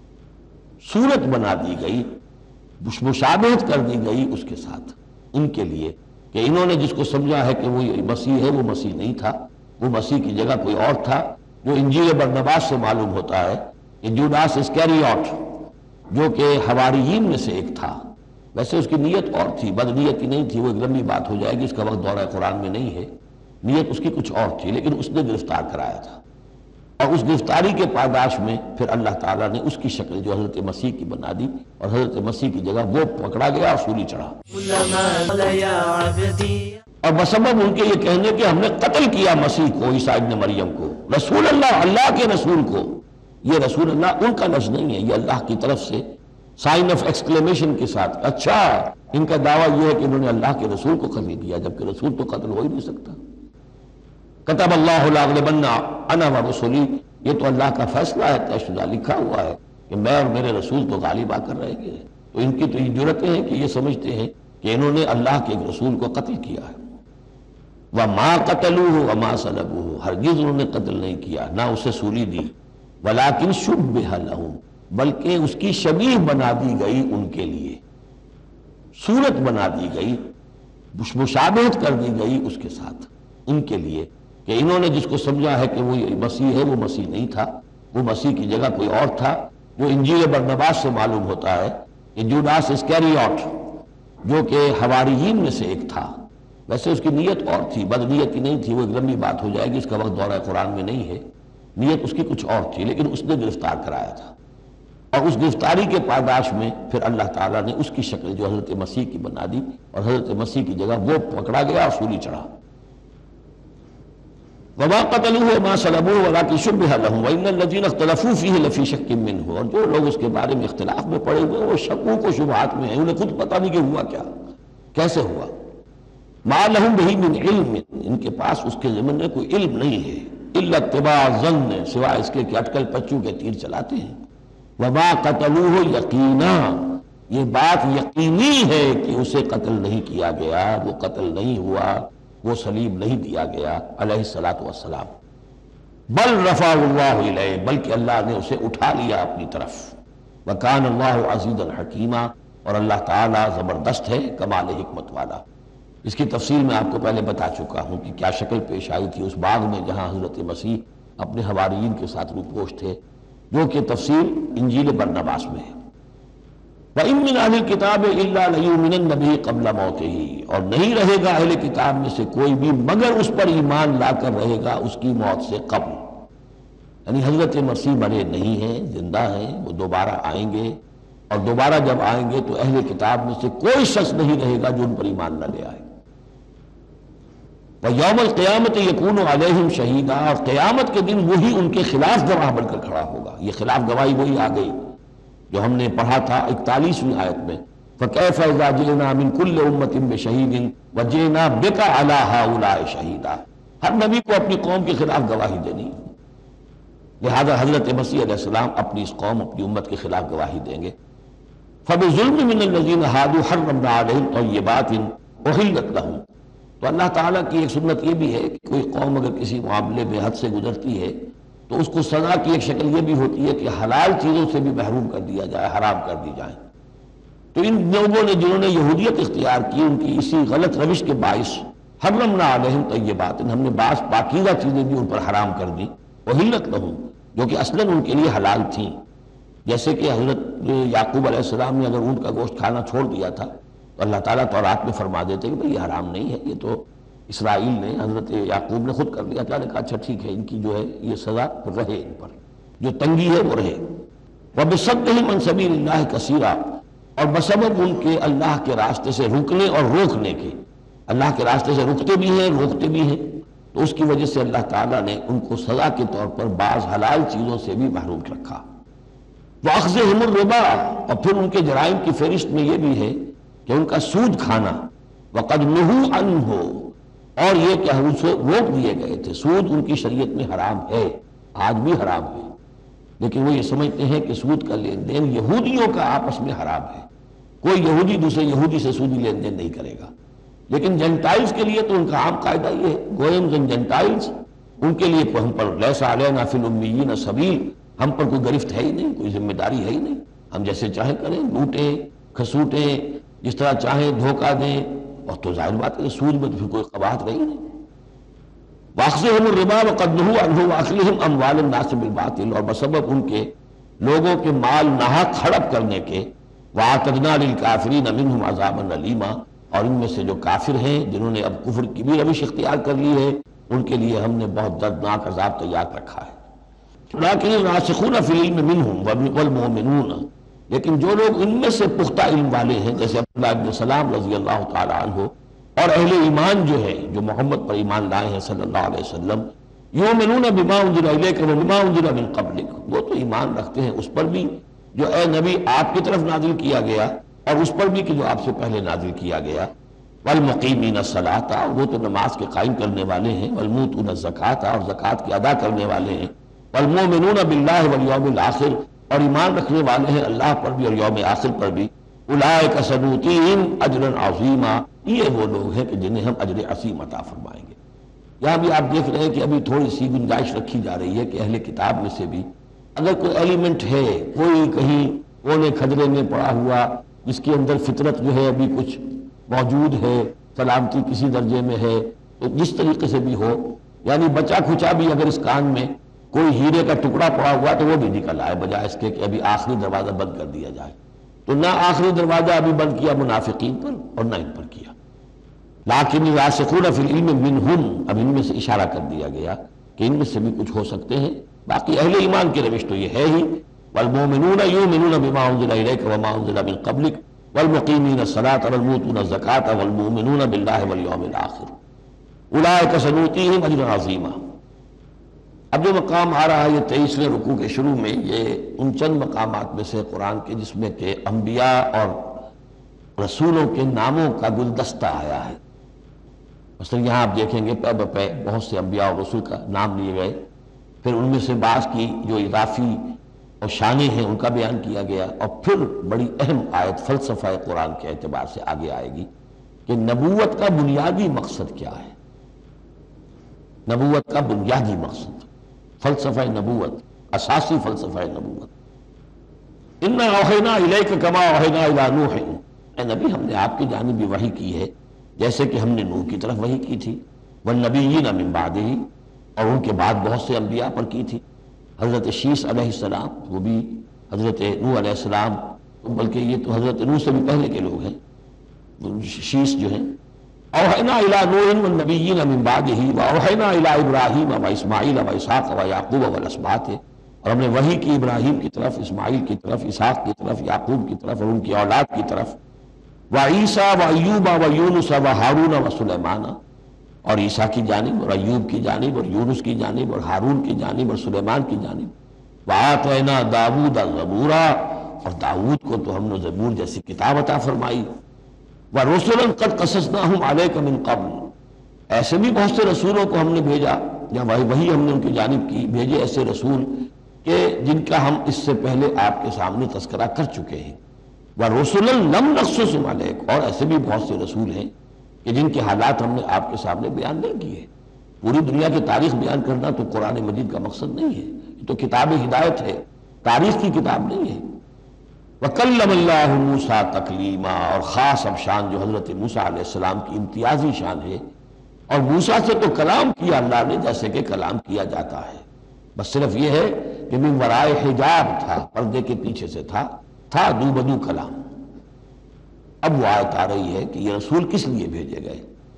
Speaker 2: صورت بنا دی گئی، مشابہت کر دی گئی اس کے ساتھ ان کے لیے، کہ انہوں نے جس کو سمجھا ہے کہ وہ مسیح ہے وہ مسیح نہیں تھا، وہ مسیح کی جگہ کوئی اور تھا. جو انجیل برنباس سے معلوم ہوتا ہے کہ جوداس اسکیریوٹ جو کہ حواریین میں سے ایک تھا، ویسے اس کی نیت اور تھی، بد نیتی نہیں تھی، وہ ایک لمبی بات ہو جائے گی، اس کا وقت دورہ قرآن میں نہیں ہے. نیت اس کی کچھ اور تھی، لیکن اس نے گرفتار کرایا تھا، اور اس گرفتاری کے پاداش میں پھر اللہ تعالیٰ نے اس کی شکل جو حضرت مسیح کی بنا دی، اور حضرت مسیح کی جگہ وہ پکڑا گیا اور سولی چڑھا. اور بسبب ان کے یہ کہنے کہ ہم نے قتل کیا مسیح کو، عیسیٰ ابن مریم کو، رسول اللہ، اللہ کے رسول کو. یہ رسول اللہ ان کا لفظ نہیں ہے، یہ اللہ کی طرف سے سائن آف ایکسکلیمیشن کے ساتھ. اچھا، ان کا دعویٰ یہ ہے کہ انہوں نے اللہ کے رسول کو قتل کیا، جبکہ رسول تو قتل ہو ہی نہیں سکتا. کتب اللہ لاغلبن انا ورسلی، یہ تو اللہ کا فیصلہ ہے، طے شدہ لکھا ہوا ہے کہ میں اور میرے رسول تو غالب آ کر رہیں گے. تو ان کی تو یہ جرتیں ہیں کہ یہ سمجھتے ہیں کہ انہوں نے اللہ کے ایک رسول کو قتل کیا ہے. وَمَا قَتَلُوهُ وَمَا صَلَبُوهُ، ہرگز انہوں نے قتل نہیں کیا، نہ اسے سولی دی. وَلَٰكِنْ شُبِّهَ لَهُمْ، بلکہ اس کی شبیہ بنا دی گئی ان کے لیے، صورت بنا دی گئی، مشابہت کر دی گئی اس کے ساتھ ان کے لیے، کہ انہوں نے جس کو سمجھا ہے کہ وہ مسیح ہے، وہ مسیح نہیں تھا، وہ مسیح کی جگہ کوئی اور تھا. جو انجیل برنباس سے معلوم ہوتا ہے کہ جوداس اسکیریوٹ جو کہ حواریین میں سے ایک تھا، ویسے اس کی نیت اور تھی، بد نیتی نہیں تھی، وہ ایک لمبی بات ہو جائے گی، اس کا وقت دورہ قرآن میں نہیں ہے. نیت اس کی کچھ اور تھی، لیکن اس نے گرفتار کرایا تھا، اور اس گرفتاری کے پاداش میں پھر اللہ تعالیٰ نے اس کی شکل جو حضرت مسیح کی بنا دی، اور حضرت مسیح کی جگہ وہ پکڑا گیا اور سولی چڑھا. وَمَا قَتَلُوهُ وَمَا صَلَبُوهُ وَلَٰكِن شُبِّهَ لَهُمْ وَإِنَّ الَّذِينَ اخْتَلَفُوا فِيهِ لَفِي شَكٍّ مِّنْهُ، اور جو لوگ اس کے بارے میں اختلاف میں پڑے ہوئے وہ شکوک و شبہات میں ہیں، انہیں خود پتہ نہیں کہ ہوا کیا، کیسے ہوا. مَا لَهُمْ بِهِ مِنْ عِلْمٍ، ان کے پاس اس کے ضمن میں کوئی علم نہیں ہے، إِلَّا اتِّبَاعَ الظَّنِّ، سوائے اس کے کہ اٹکل پچو کے تیر چلاتے ہیں. وَمَا قَتَلُوهُ يَقِينًا، یہ بات یقینی ہے کہ اسے قتل نہیں کیا گیا، وہ قتل نہیں ہوا، وہ صلیب نہیں دیا گیا علیہ الصلاۃ والسلام. بل رفعہ اللہ الیہ، بلکہ اللہ نے اسے اٹھا لیا اپنی طرف. وکان اللہ عزیزا حکیما، اور اللہ تعالیٰ زبردست ہے، کمال حکمت والا. اس کی تفصیل میں آپ کو پہلے بتا چکا ہوں کہ کیا شکل پیش آئی تھی اس باغ میں جہاں حضرت مسیح اپنے حواریین کے ساتھ روپوش تھے، جو کہ تفصیل انجیل برنباس میں ہے. وَإِن مِّنْ أَهْلِ الْكِتَابِ إِلَّا لَيُؤْمِنَنَّ بِهِ قَبْلَ مَوْتِهِ، اور نہیں رہے گا اہل کتاب میں سے کوئی بھی مگر اس پر ایمان لا کر رہے گا اس کی موت سے قبل. یعنی حضرت مسیح مرے نہیں ہیں، زندہ ہیں، وہ دوبارہ آئیں گے، اور دوبارہ جب آئیں گے تو اہل کتاب میں سے کوئی شخص نہیں رہے گا جو ان پر ایمان نہ لے آئے. وَيَوْمَ الْقِيَامَةِ يَكُونُ عَلَيْهِمْ شَهِيدًا، اور قیامت کے دن وہی ان کے خلاف گواہ بن کر کھڑا ہوگا. یہ خلاف گواہی وہی آ گئی جو ہم نے پڑھا تھا اکتالیسویں آیت میں، فَكَيْفَ إِذَا جِئْنَا مِن كُلِّ أُمَّةٍ بِشَهِيدٍ وَجِئْنَا بِكَ عَلَىٰ هَٰؤُلَاءِ شَهِيدًا. ہر نبی کو اپنی قوم کے خلاف گواہی دینی، لہذا حضرت مسیح علیہ السلام اپنی اس قوم، اپنی امت کے خلاف گواہی دیں گے. فَبِظُلْمٍ مِّنَ الَّذِينَ هَادُوا حَرَّمْنَا عَلَيْهِمْ طَيِّبَاتٍ أُحِلَّتْ لَهُمْ. تو اللہ تعالیٰ کی ایک سنت یہ بھی ہے کہ کوئی قوم اگر کسی معاملے میں حد سے گزرتی ہے تو اس کو سزا کی ایک شکل یہ بھی ہوتی ہے کہ حلال چیزوں سے بھی محروم کر دیا جائے، حرام کر دی جائیں. تو ان لوگوں نے جنہوں نے یہودیت اختیار کی، ان کی اسی غلط روش کے باعث حرمنا علیہم طیبات، ہم نے بعض پاکیزہ چیزیں بھی ان پر حرام کر دی، وحلت لہم، جو کہ اصلاً ان کے لیے حلال تھیں. جیسے کہ حضرت یعقوب علیہ السلام نے اگر اونٹ کا گوشت کھانا چھوڑ دیا تھا تو اللہ تعالیٰ تورات میں فرما دیتے کہ بھئی یہ حرام نہیں ہے، یہ تو اسرائیل نے، حضرت یعقوب نے خود کر لیا. اللہ نے کہا اچھا ٹھیک ہے، ان کی جو ہے یہ سزا رہے، ان پر جو تنگی ہے وہ رہے. وَبِصَدِّهِمْ عَنْ سَبِيلِ اللَّهِ كَثِيرًا، اور بسبب ان کے اللہ کے راستے سے رکنے اور روکنے کے، اللہ کے راستے سے رکتے بھی ہیں، روکتے بھی ہیں، تو اس کی وجہ سے اللہ تعالیٰ نے ان کو سزا کے طور پر بعض حلال چیزوں سے بھی محروم رکھا. وَأَخْذِهِمُ الرِّبَا، اور پھر ان کے جرائم کی فہرست میں یہ بھی ہے کہ ان کا سود کھانا. وَقَدْ نُهُوا عَنْهُ، اور یہ کہ ہم سے روک دیے گئے تھے. سود ان کی شریعت میں حرام ہے، آج بھی حرام ہے، لیکن وہ یہ سمجھتے ہیں کہ سود کا لین دین یہودیوں کا آپس میں حرام ہے، کوئی یہودی دوسرے یہودی سے سودی لین دین نہیں کرے گا. لیکن جنٹائلز کے لیے تو ان کا عام قاعدہ یہ ہے، گوئمز اینڈ جنٹائلز، ان کے لیے ہم پر لیس علینا فی الامیین سبیل، ہم پر کوئی گرفت ہے ہی نہیں، کوئی ذمہ داری ہے ہی نہیں، ہم جیسے چاہیں کریں، لوٹیں کھسوٹیں، جس طرح چاہیں دھوکہ دیں، اور تو ظاہر بات ہے سود میں تو پھر کوئی قباحت رہی نہیں. وَأَخْذِهِمُ الرِّبَا وَقَدْ نُهُوا عَنْهُ وَأَكْلِهِمْ أَمْوَالَ النَّاسِ بِالْبَاطِلِ، اور بسبب ان کے لوگوں کے مال ناحق ہڑپ کرنے کے. وَأَعْتَدْنَا لِلْكَافِرِينَ مِنْهُمْ عَذَابًا أَلِيمًا، اور ان میں سے جو کافر ہیں جنہوں نے اب کفر کی بھی روش اختیار کر لی ہے، ان کے لیے ہم نے بہت دردناک عذاب تیار رکھا ہے. لَٰكِنِ الرَّاسِخُونَ فِي الْعِلْمِ مِنْهُمْ وَالْمُؤْمِنُونَ، لیکن جو لوگ ان میں سے پختہ علم والے ہیں، جیسے عبداللہ ابن سلام رضی اللہ تعالی عنہ، اور اہل ایمان جو ہے جو محمد پر ایمان لائے ہیں صلی اللہ علیہ وسلم، یؤمنون بما انزل الیک وبما انزل من قبلک، وہ تو ایمان رکھتے ہیں اس پر بھی جو اے نبی آپ کی طرف نازل کیا گیا اور اس پر بھی کہ جو آپ سے پہلے نازل کیا گیا، والمقیمین الصلاۃ، وہ تو نماز کے قائم کرنے والے ہیں، والموتون الزکاۃ، اور زکوٰۃ کی ادا کرنے والے ہیں، والمؤمنون باللہ والیوم الآخر، اور ایمان رکھنے والے ہیں اللہ پر بھی اور یوم آخر پر بھی، اولئک سنؤتیہم اجرا عظیما، یہ وہ لوگ ہیں کہ جنہیں ہم اجر عظیم عطا فرمائیں گے۔ یہاں بھی آپ دیکھ رہے ہیں کہ ابھی تھوڑی سی گنجائش رکھی جا رہی ہے کہ اہل کتاب میں سے بھی اگر کوئی ایلیمنٹ ہے، کوئی کہیں کونے کھدرے میں پڑا ہوا جس کے اندر فطرت جو ہے ابھی کچھ موجود ہے، سلامتی کسی درجے میں ہے، تو جس طریقے سے بھی ہو، یعنی بچا کھچا بھی اگر اس کان میں کوئی ہیرے کا ٹکڑا پڑا ہوا تو وہ بھی نکل آئے، بجائے اس کے کہ ابھی آخری دروازہ بند کر دیا جائے۔ تو نہ آخری دروازہ ابھی بند کیا منافقین پر اور نہ ان پر کیا، لیکن الراسخون فی العلم منہم، اب ان میں سے اشارہ کر دیا گیا کہ ان میں سے بھی کچھ ہو سکتے ہیں، باقی اہل ایمان کی روش تو یہ ہے ہی، والمؤمنون یؤمنون بما انزل الیک وما انزل من قبلک والمقیمین الصلاۃ والمؤتون الزکاۃ والمؤمنون باللہ والیوم الآخر اولئک سنؤتیہم اجرا عظیما۔ اب جو مقام آ رہا ہے یہ تیئیسویں رکوع کے شروع میں، یہ ان چند مقامات میں سے قرآن کے جس میں کہ انبیاء اور رسولوں کے ناموں کا گلدستہ آیا ہے۔ مثلا یہاں آپ دیکھیں گے پے بپے بہت سے انبیاء اور رسول کا نام لیے گئے، پھر ان میں سے بعض کی جو اضافی اور شانیں ہیں ان کا بیان کیا گیا، اور پھر بڑی اہم آیت فلسفہ قرآن کے اعتبار سے آگے آئے گی کہ نبوت کا بنیادی مقصد کیا ہے، نبوت کا بنیادی مقصد، فلسفہ نبوت، اساسی فلسفہ نبوت۔ اِنَّا أَوْحَيْنَا إِلَيْكَ كَمَا أَوْحَيْنَا إِلَىٰ نُوحٍ، اے نبی ہم نے آپ کی جانب بھی وحی کی ہے جیسے کہ ہم نے نوح کی طرف وحی کی تھی، وَالنَّبِيِّينَ مِن بَعْدِهِ، اور ان کے بعد بہت سے انبیاء پر کی تھی، حضرت شیس علیہ السلام وہ بھی حضرت نوح علیہ السلام، بلکہ یہ تو حضرت نوح سے بھی پہلے کے لوگ ہیں، شیس جو ہیں۔ اوحینا الی نوح والنبیین من بعدہ واوحینا الی ابراہیم واسماعیل واسحاق ویعقوب والاسباط، اور ہم نے وحی کی ابراہیم کی طرف، اسماعیل کی طرف، اسحاق کی طرف، یعقوب کی طرف اور ان کی اولاد کی طرف، وعیسیٰ وایوب ویونس وہارون وسلیمان، اور عیسیٰ کی جانب اور ایوب کی جانب اور یونس کی جانب اور ہارون کی جانب اور سلیمان کی جانب، وآتینا داؤد زبورا، اور داؤد کو تو ہم نے زبور جیسی کتاب عطا فرمائی، وَرُسُلًا قَدْ قَصَصْنَاهُمْ عَلَيْكَ مِن قَبْلُ، ایسے بھی بہت سے رسولوں کو ہم نے بھیجا یا وہی وہی ہم نے ان کی جانب کی بھیجے ایسے رسول کہ جن کا ہم اس سے پہلے آپ کے سامنے تذکرہ کر چکے ہیں، وَرُسُلًا لَمْ نَقْصُصْهُمْ عَلَيْكَ، اور ایسے بھی بہت سے رسول ہیں کہ جن کے حالات ہم نے آپ کے سامنے بیان نہیں کیے۔ پوری دنیا کی تاریخ بیان کرنا تو قرآن مجید کا مقصد نہیں ہے، یہ تو کتاب ہدایت ہے، تاریخ کی کتاب نہیں ہے۔ وَكَلَّمَ اللَّهُ مُوسَىٰ تَكْلِيمًا، اور خاص اب شان جو حضرت موسیٰ علیہ السلام کی امتیازی شان ہے، اور موسیٰ سے تو کلام کیا اللہ نے جیسے کہ کلام کیا جاتا ہے، بس صرف یہ ہے کہ من ورائے حجاب تھا، پردے کے پیچھے سے تھا تھا دو بدو کلام۔ اب وہ آیت آ رہی ہے کہ یہ رسول کس لیے بھیجے گئے،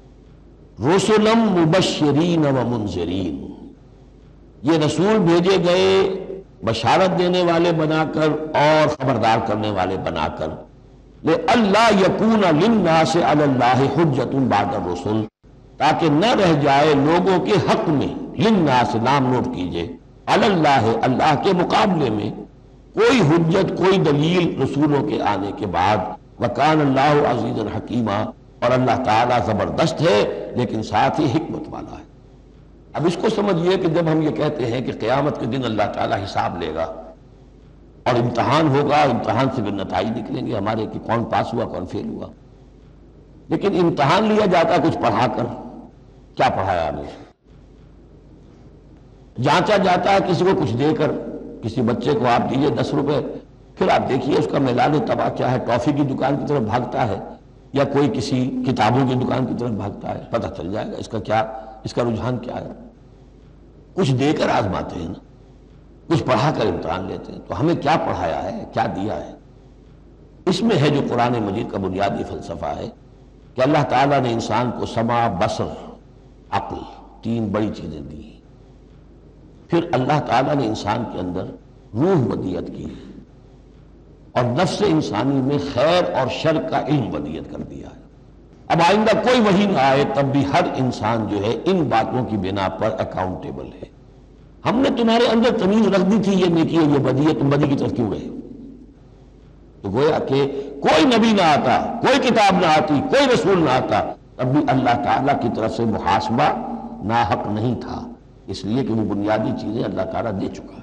Speaker 2: رسلا مبشرین و منذرین، یہ رسول بھیجے گئے بشارت دینے والے بنا کر اور خبردار کرنے والے بنا کر، لِأَلَّا يَكُونَ لِلنَّاسِ عَلَى اللَّهِ حُجَّةٌ بَعْدَ الرُّسُلِ، تاکہ نہ رہ جائے لوگوں کے حق میں، لِلنَّاسِ نام نوٹ کیجئے، عَلَى اللَّهِ اللہ کے مقابلے میں کوئی حجت کوئی دلیل رسولوں کے آنے کے بعد، وَكَانَ اللَّهُ عَزِيزًا حَكِيمًا، اور اللہ تعالیٰ زبردست ہے لیکن ساتھ ہی حکمت والا ہے۔ اب اس کو سمجھیے کہ جب ہم یہ کہتے ہیں کہ قیامت کے دن اللہ تعالیٰ حساب لے گا اور امتحان ہوگا، امتحان سے پھر نتائج نکلیں گے ہمارے کہ کون پاس ہوا کون فیل ہوا، لیکن امتحان لیا جاتا کچھ پڑھا کر، کیا پڑھایا ہمیں، جانچا جاتا ہے کسی کو کچھ دے کر، کسی بچے کو آپ دیجئے دس روپے، پھر آپ دیکھیے اس کا میلان طبع کیا ہے، ٹافی کی دکان کی طرف بھاگتا ہے یا کوئی کسی کتابوں کی دکان کی طرف بھاگتا ہے، پتہ چل جائے گا اس کا کیا، اس کا رجحان کیا ہے۔ کچھ دے کر آزماتے ہیں نا، کچھ پڑھا کر امتحان لیتے ہیں، تو ہمیں کیا پڑھایا ہے، کیا دیا ہے، اس میں ہے جو قرآن مجید کا بنیادی فلسفہ ہے کہ اللہ تعالیٰ نے انسان کو سمع، بصر، عقل، تین بڑی چیزیں دی ہیں، پھر اللہ تعالیٰ نے انسان کے اندر روح ودیت کی ہے اور نفس انسانی میں خیر اور شر کا علم ودیت کر دیا ہے۔ اب آئندہ کوئی وحی نہ آئے تب بھی ہر انسان جو ہے ان باتوں کی بنا پر اکاؤنٹیبل ہے. ہم نے تمہارے اندر تمیز رکھ دی تھی یہ نیکی ہے یہ بدی ہے، تم بدی کی طرف کیوں گئے؟ تو گویا کہ کوئی نبی نہ آتا، کوئی کتاب نہ آتی، کوئی رسول نہ آتا، تب بھی اللہ تعالیٰ کی طرف سے محاسبہ ناحق نہیں تھا، اس لیے کہ وہ بنیادی چیزیں اللہ تعالیٰ دے چکا ہے.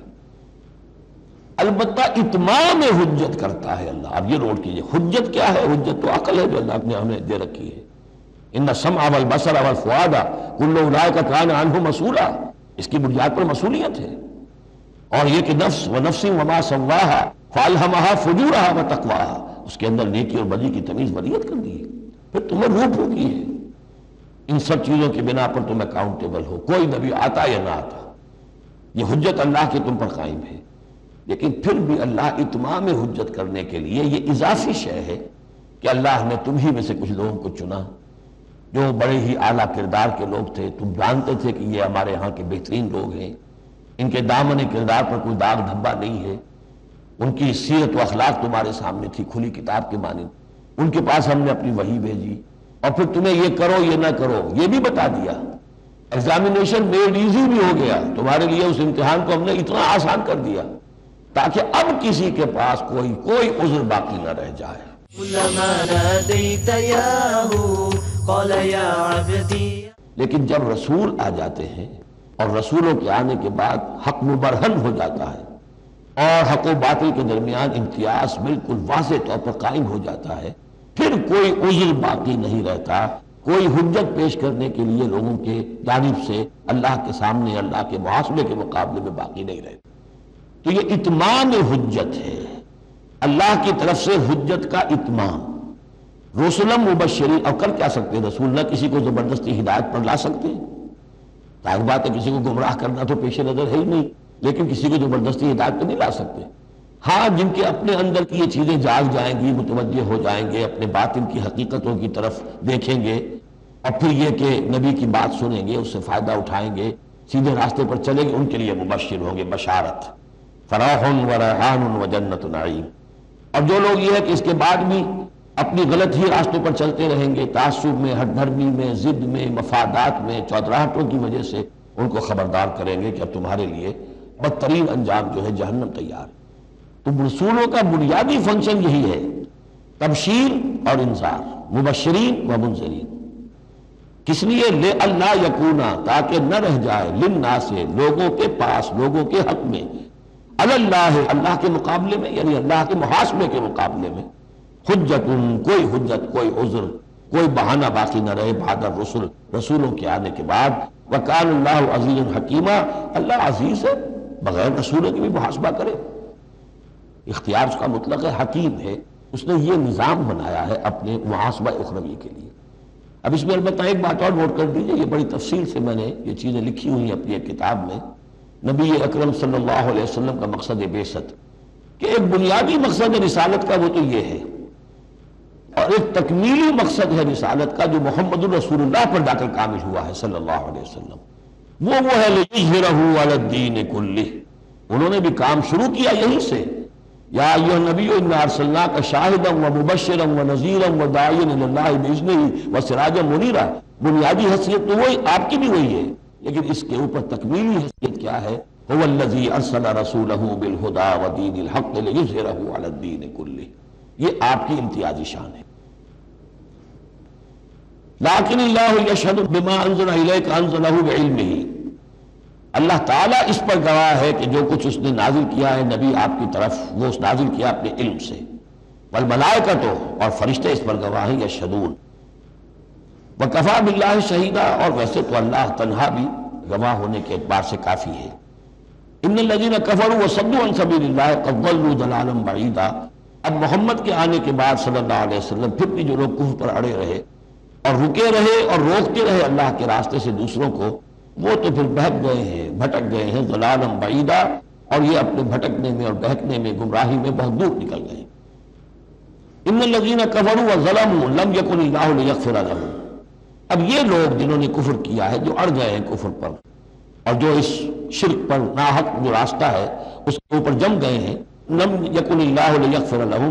Speaker 2: البتہ اتمام حجت کرتا ہے اللہ. اب یہ نوٹ کیجئے، حجت کیا ہے؟ حجت تو عقل ہے جو اللہ نے ہمیں دے رکھی ہے. ان السمع والبصر والفؤاد کل اولئک کان عنہ مسئولا، اس کی بنیاد پر مسئولیت ہے. اور یہ کہ نفس و نفس وما سواہا فالہمہا فجورہا وتقواہا، اس کے اندر نیکی اور بدی کی تمیز ولیت کر دی ہے. پھر تمہیں روح پھونکی ہے. ان سب چیزوں کی بنا پر تم اکاؤنٹیبل ہو، کوئی نبی آتا یا نہ آتا. یہ حجت اللہ کی تم پر قائم ہے. لیکن پھر بھی اللہ اتمام حجت کرنے کے لیے یہ اضافی شے ہے کہ اللہ نے تم ہی میں سے کچھ لوگوں کو چنا جو بڑے ہی اعلیٰ کردار کے لوگ تھے. تم جانتے تھے کہ یہ ہمارے ہاں کے بہترین لوگ ہیں، ان کے دامن کردار پر کوئی داغ دھبا نہیں ہے، ان کی سیرت و اخلاق تمہارے سامنے تھی کھلی کتاب کے مانند. ان کے پاس ہم نے اپنی وحی بھیجی اور پھر تمہیں یہ کرو یہ نہ کرو یہ بھی بتا دیا. ایگزامینیشن میڈ ایزی بھی ہو گیا تمہارے لیے. اس امتحان کو ہم نے اتنا آسان کر دیا تاکہ اب کسی کے پاس کوئی کوئی عذر باقی نہ رہ جائے.
Speaker 1: كلما ناديت ياه قال يا عبدي.
Speaker 2: لیکن جب رسول آ جاتے ہیں اور رسولوں کے آنے کے بعد حق مبرہن ہو جاتا ہے اور حق و باطل کے درمیان امتیاز بالکل واضح طور پر قائم ہو جاتا ہے، پھر کوئی عذر باقی نہیں رہتا، کوئی حجت پیش کرنے کے لیے لوگوں کے جانب سے اللہ کے سامنے اللہ کے محاسبے کے مقابلے میں باقی نہیں رہتا. تو یہ اتمام حجت ہے، اللہ کی طرف سے حجت کا اتمام. رسولم مبشرین، اور کر کیا سکتے ہیں رسول؟ نہ کسی کو زبردستی ہدایت پر لا سکتے، ظاہر بات ہے کسی کو گمراہ کرنا تو پیش نظر ہے ہی نہیں، لیکن کسی کو زبردستی ہدایت پہ نہیں لا سکتے. ہاں جن کے اپنے اندر کی یہ چیزیں جاگ جائیں گی، متوجہ ہو جائیں گے، اپنے باطن کی حقیقتوں کی طرف دیکھیں گے اور پھر یہ کہ نبی کی بات سنیں گے، اس سے فائدہ اٹھائیں گے، سیدھے راستے پر چلیں گے، ان کے لیے مبشر ہوں گے، بشارت. فراح و ریحان و جنت نعیم. اور جو لوگ یہ ہے کہ اس کے بعد بھی اپنی غلط ہی راستوں پر چلتے رہیں گے، تعصب میں، ہٹ دھرمی میں، ضد میں، مفادات میں، چودراہٹوں کی وجہ سے، ان کو خبردار کریں گے کہ اب تمہارے لیے بدترین انجام جو ہے جہنم تیار. تو رسولوں کا بنیادی فنکشن یہی ہے، تبشیر اور انذار، مبشرین و منذرین. کس لیے؟ لے اللہ یکونا، تاکہ نہ رہ جائے، للناس، لوگوں کے پاس، لوگوں کے حق میں، اللہ، اللہ کے مقابلے میں، یعنی اللہ کے محاسبے کے مقابلے میں، حجت، کوئی حجت، کوئی عذر، کوئی بہانہ باقی نہ رہے بعد الرسل، رسولوں کے آنے کے بعد. وکان اللہ عزیز حکیمہ، اللہ عزیز ہے، بغیر رسولوں کی بھی محاسبہ کرے. اختیار اس کا مطلق ہے، حکیم ہے، اس نے یہ نظام بنایا ہے اپنے محاسبہ اخروی کے لیے. اب اس میں البتہ ایک بات اور نوٹ کر دیجئے، یہ بڑی تفصیل سے میں نے یہ چیزیں لکھی ہوئی ہیں اپنی ایک کتاب میں. نبی اکرم صلی اللہ علیہ وسلم کا مقصد بعثت، کہ ایک بنیادی مقصد رسالت کا وہ تو یہ ہے، اور ایک تکمیلی مقصد ہے رسالت کا جو محمد الرسول اللہ پر جا کر کامل ہوا ہے صلی اللہ علیہ وسلم. وہ وہ ہے لِيُظْهِرَهُ عَلَى الدِّينِ كُلِّهِ. انہوں نے بھی کام شروع کیا یہیں سے. یا ایھا النبی انا ارسلناک شاہدا ومبشرا ونذیرا وداعیا الی اللہ باذنہ وسراجا منیرا. بنیادی حیثیت تو وہی آپ کی بھی وہی ہے، لیکن اس کے اوپر تکمیلی حیثیت کیا ہے؟ هو الذی ارسل رسولہ بالہدی ودین الحق لیظہرہ علی الدین کلہ. یہ آپ کی امتیازی شان ہے. لیکن اللہ یشہد بما انزل الیک انزلہ بعلمہ. اللہ تعالیٰ اس پر گواہ ہے کہ جو کچھ اس نے نازل کیا ہے نبی آپ کی طرف، وہ اس نازل کیا اپنے علم سے. والملائکۃ، اور فرشتے اس پر گواہ ہیں، یشہدون. وکفیٰ باللہ شہیدا، اور ویسے تو اللہ تنہا بھی گواہ ہونے کے اعتبار سے کافی ہے. ان الذین کفروا وصدوا عن سبیل اللہ قد ضلوا ضلالا بعیدا. اب محمد کے آنے کے بعد صلی اللہ علیہ وسلم پھر بھی جو لوگ کفر پر اڑے رہے اور رکے رہے اور روکتے رہے اللہ کے راستے سے دوسروں کو، وہ تو پھر بہک گئے ہیں، بھٹک گئے ہیں، ضلالا بعیدا، اور یہ اپنے بھٹکنے میں اور بہکنے میں، گمراہی میں بہت دور نکل گئے. ان الذین کفروا وظلموا لم یکن اللہ لیغفر لهم. اب یہ لوگ جنہوں نے کفر کیا ہے، جو اڑ گئے ہیں کفر پر اور جو اس شرک پر ناحق جو راستہ ہے اس کے اوپر جم گئے ہیں، لم یکن اللہ لیغفر لهم،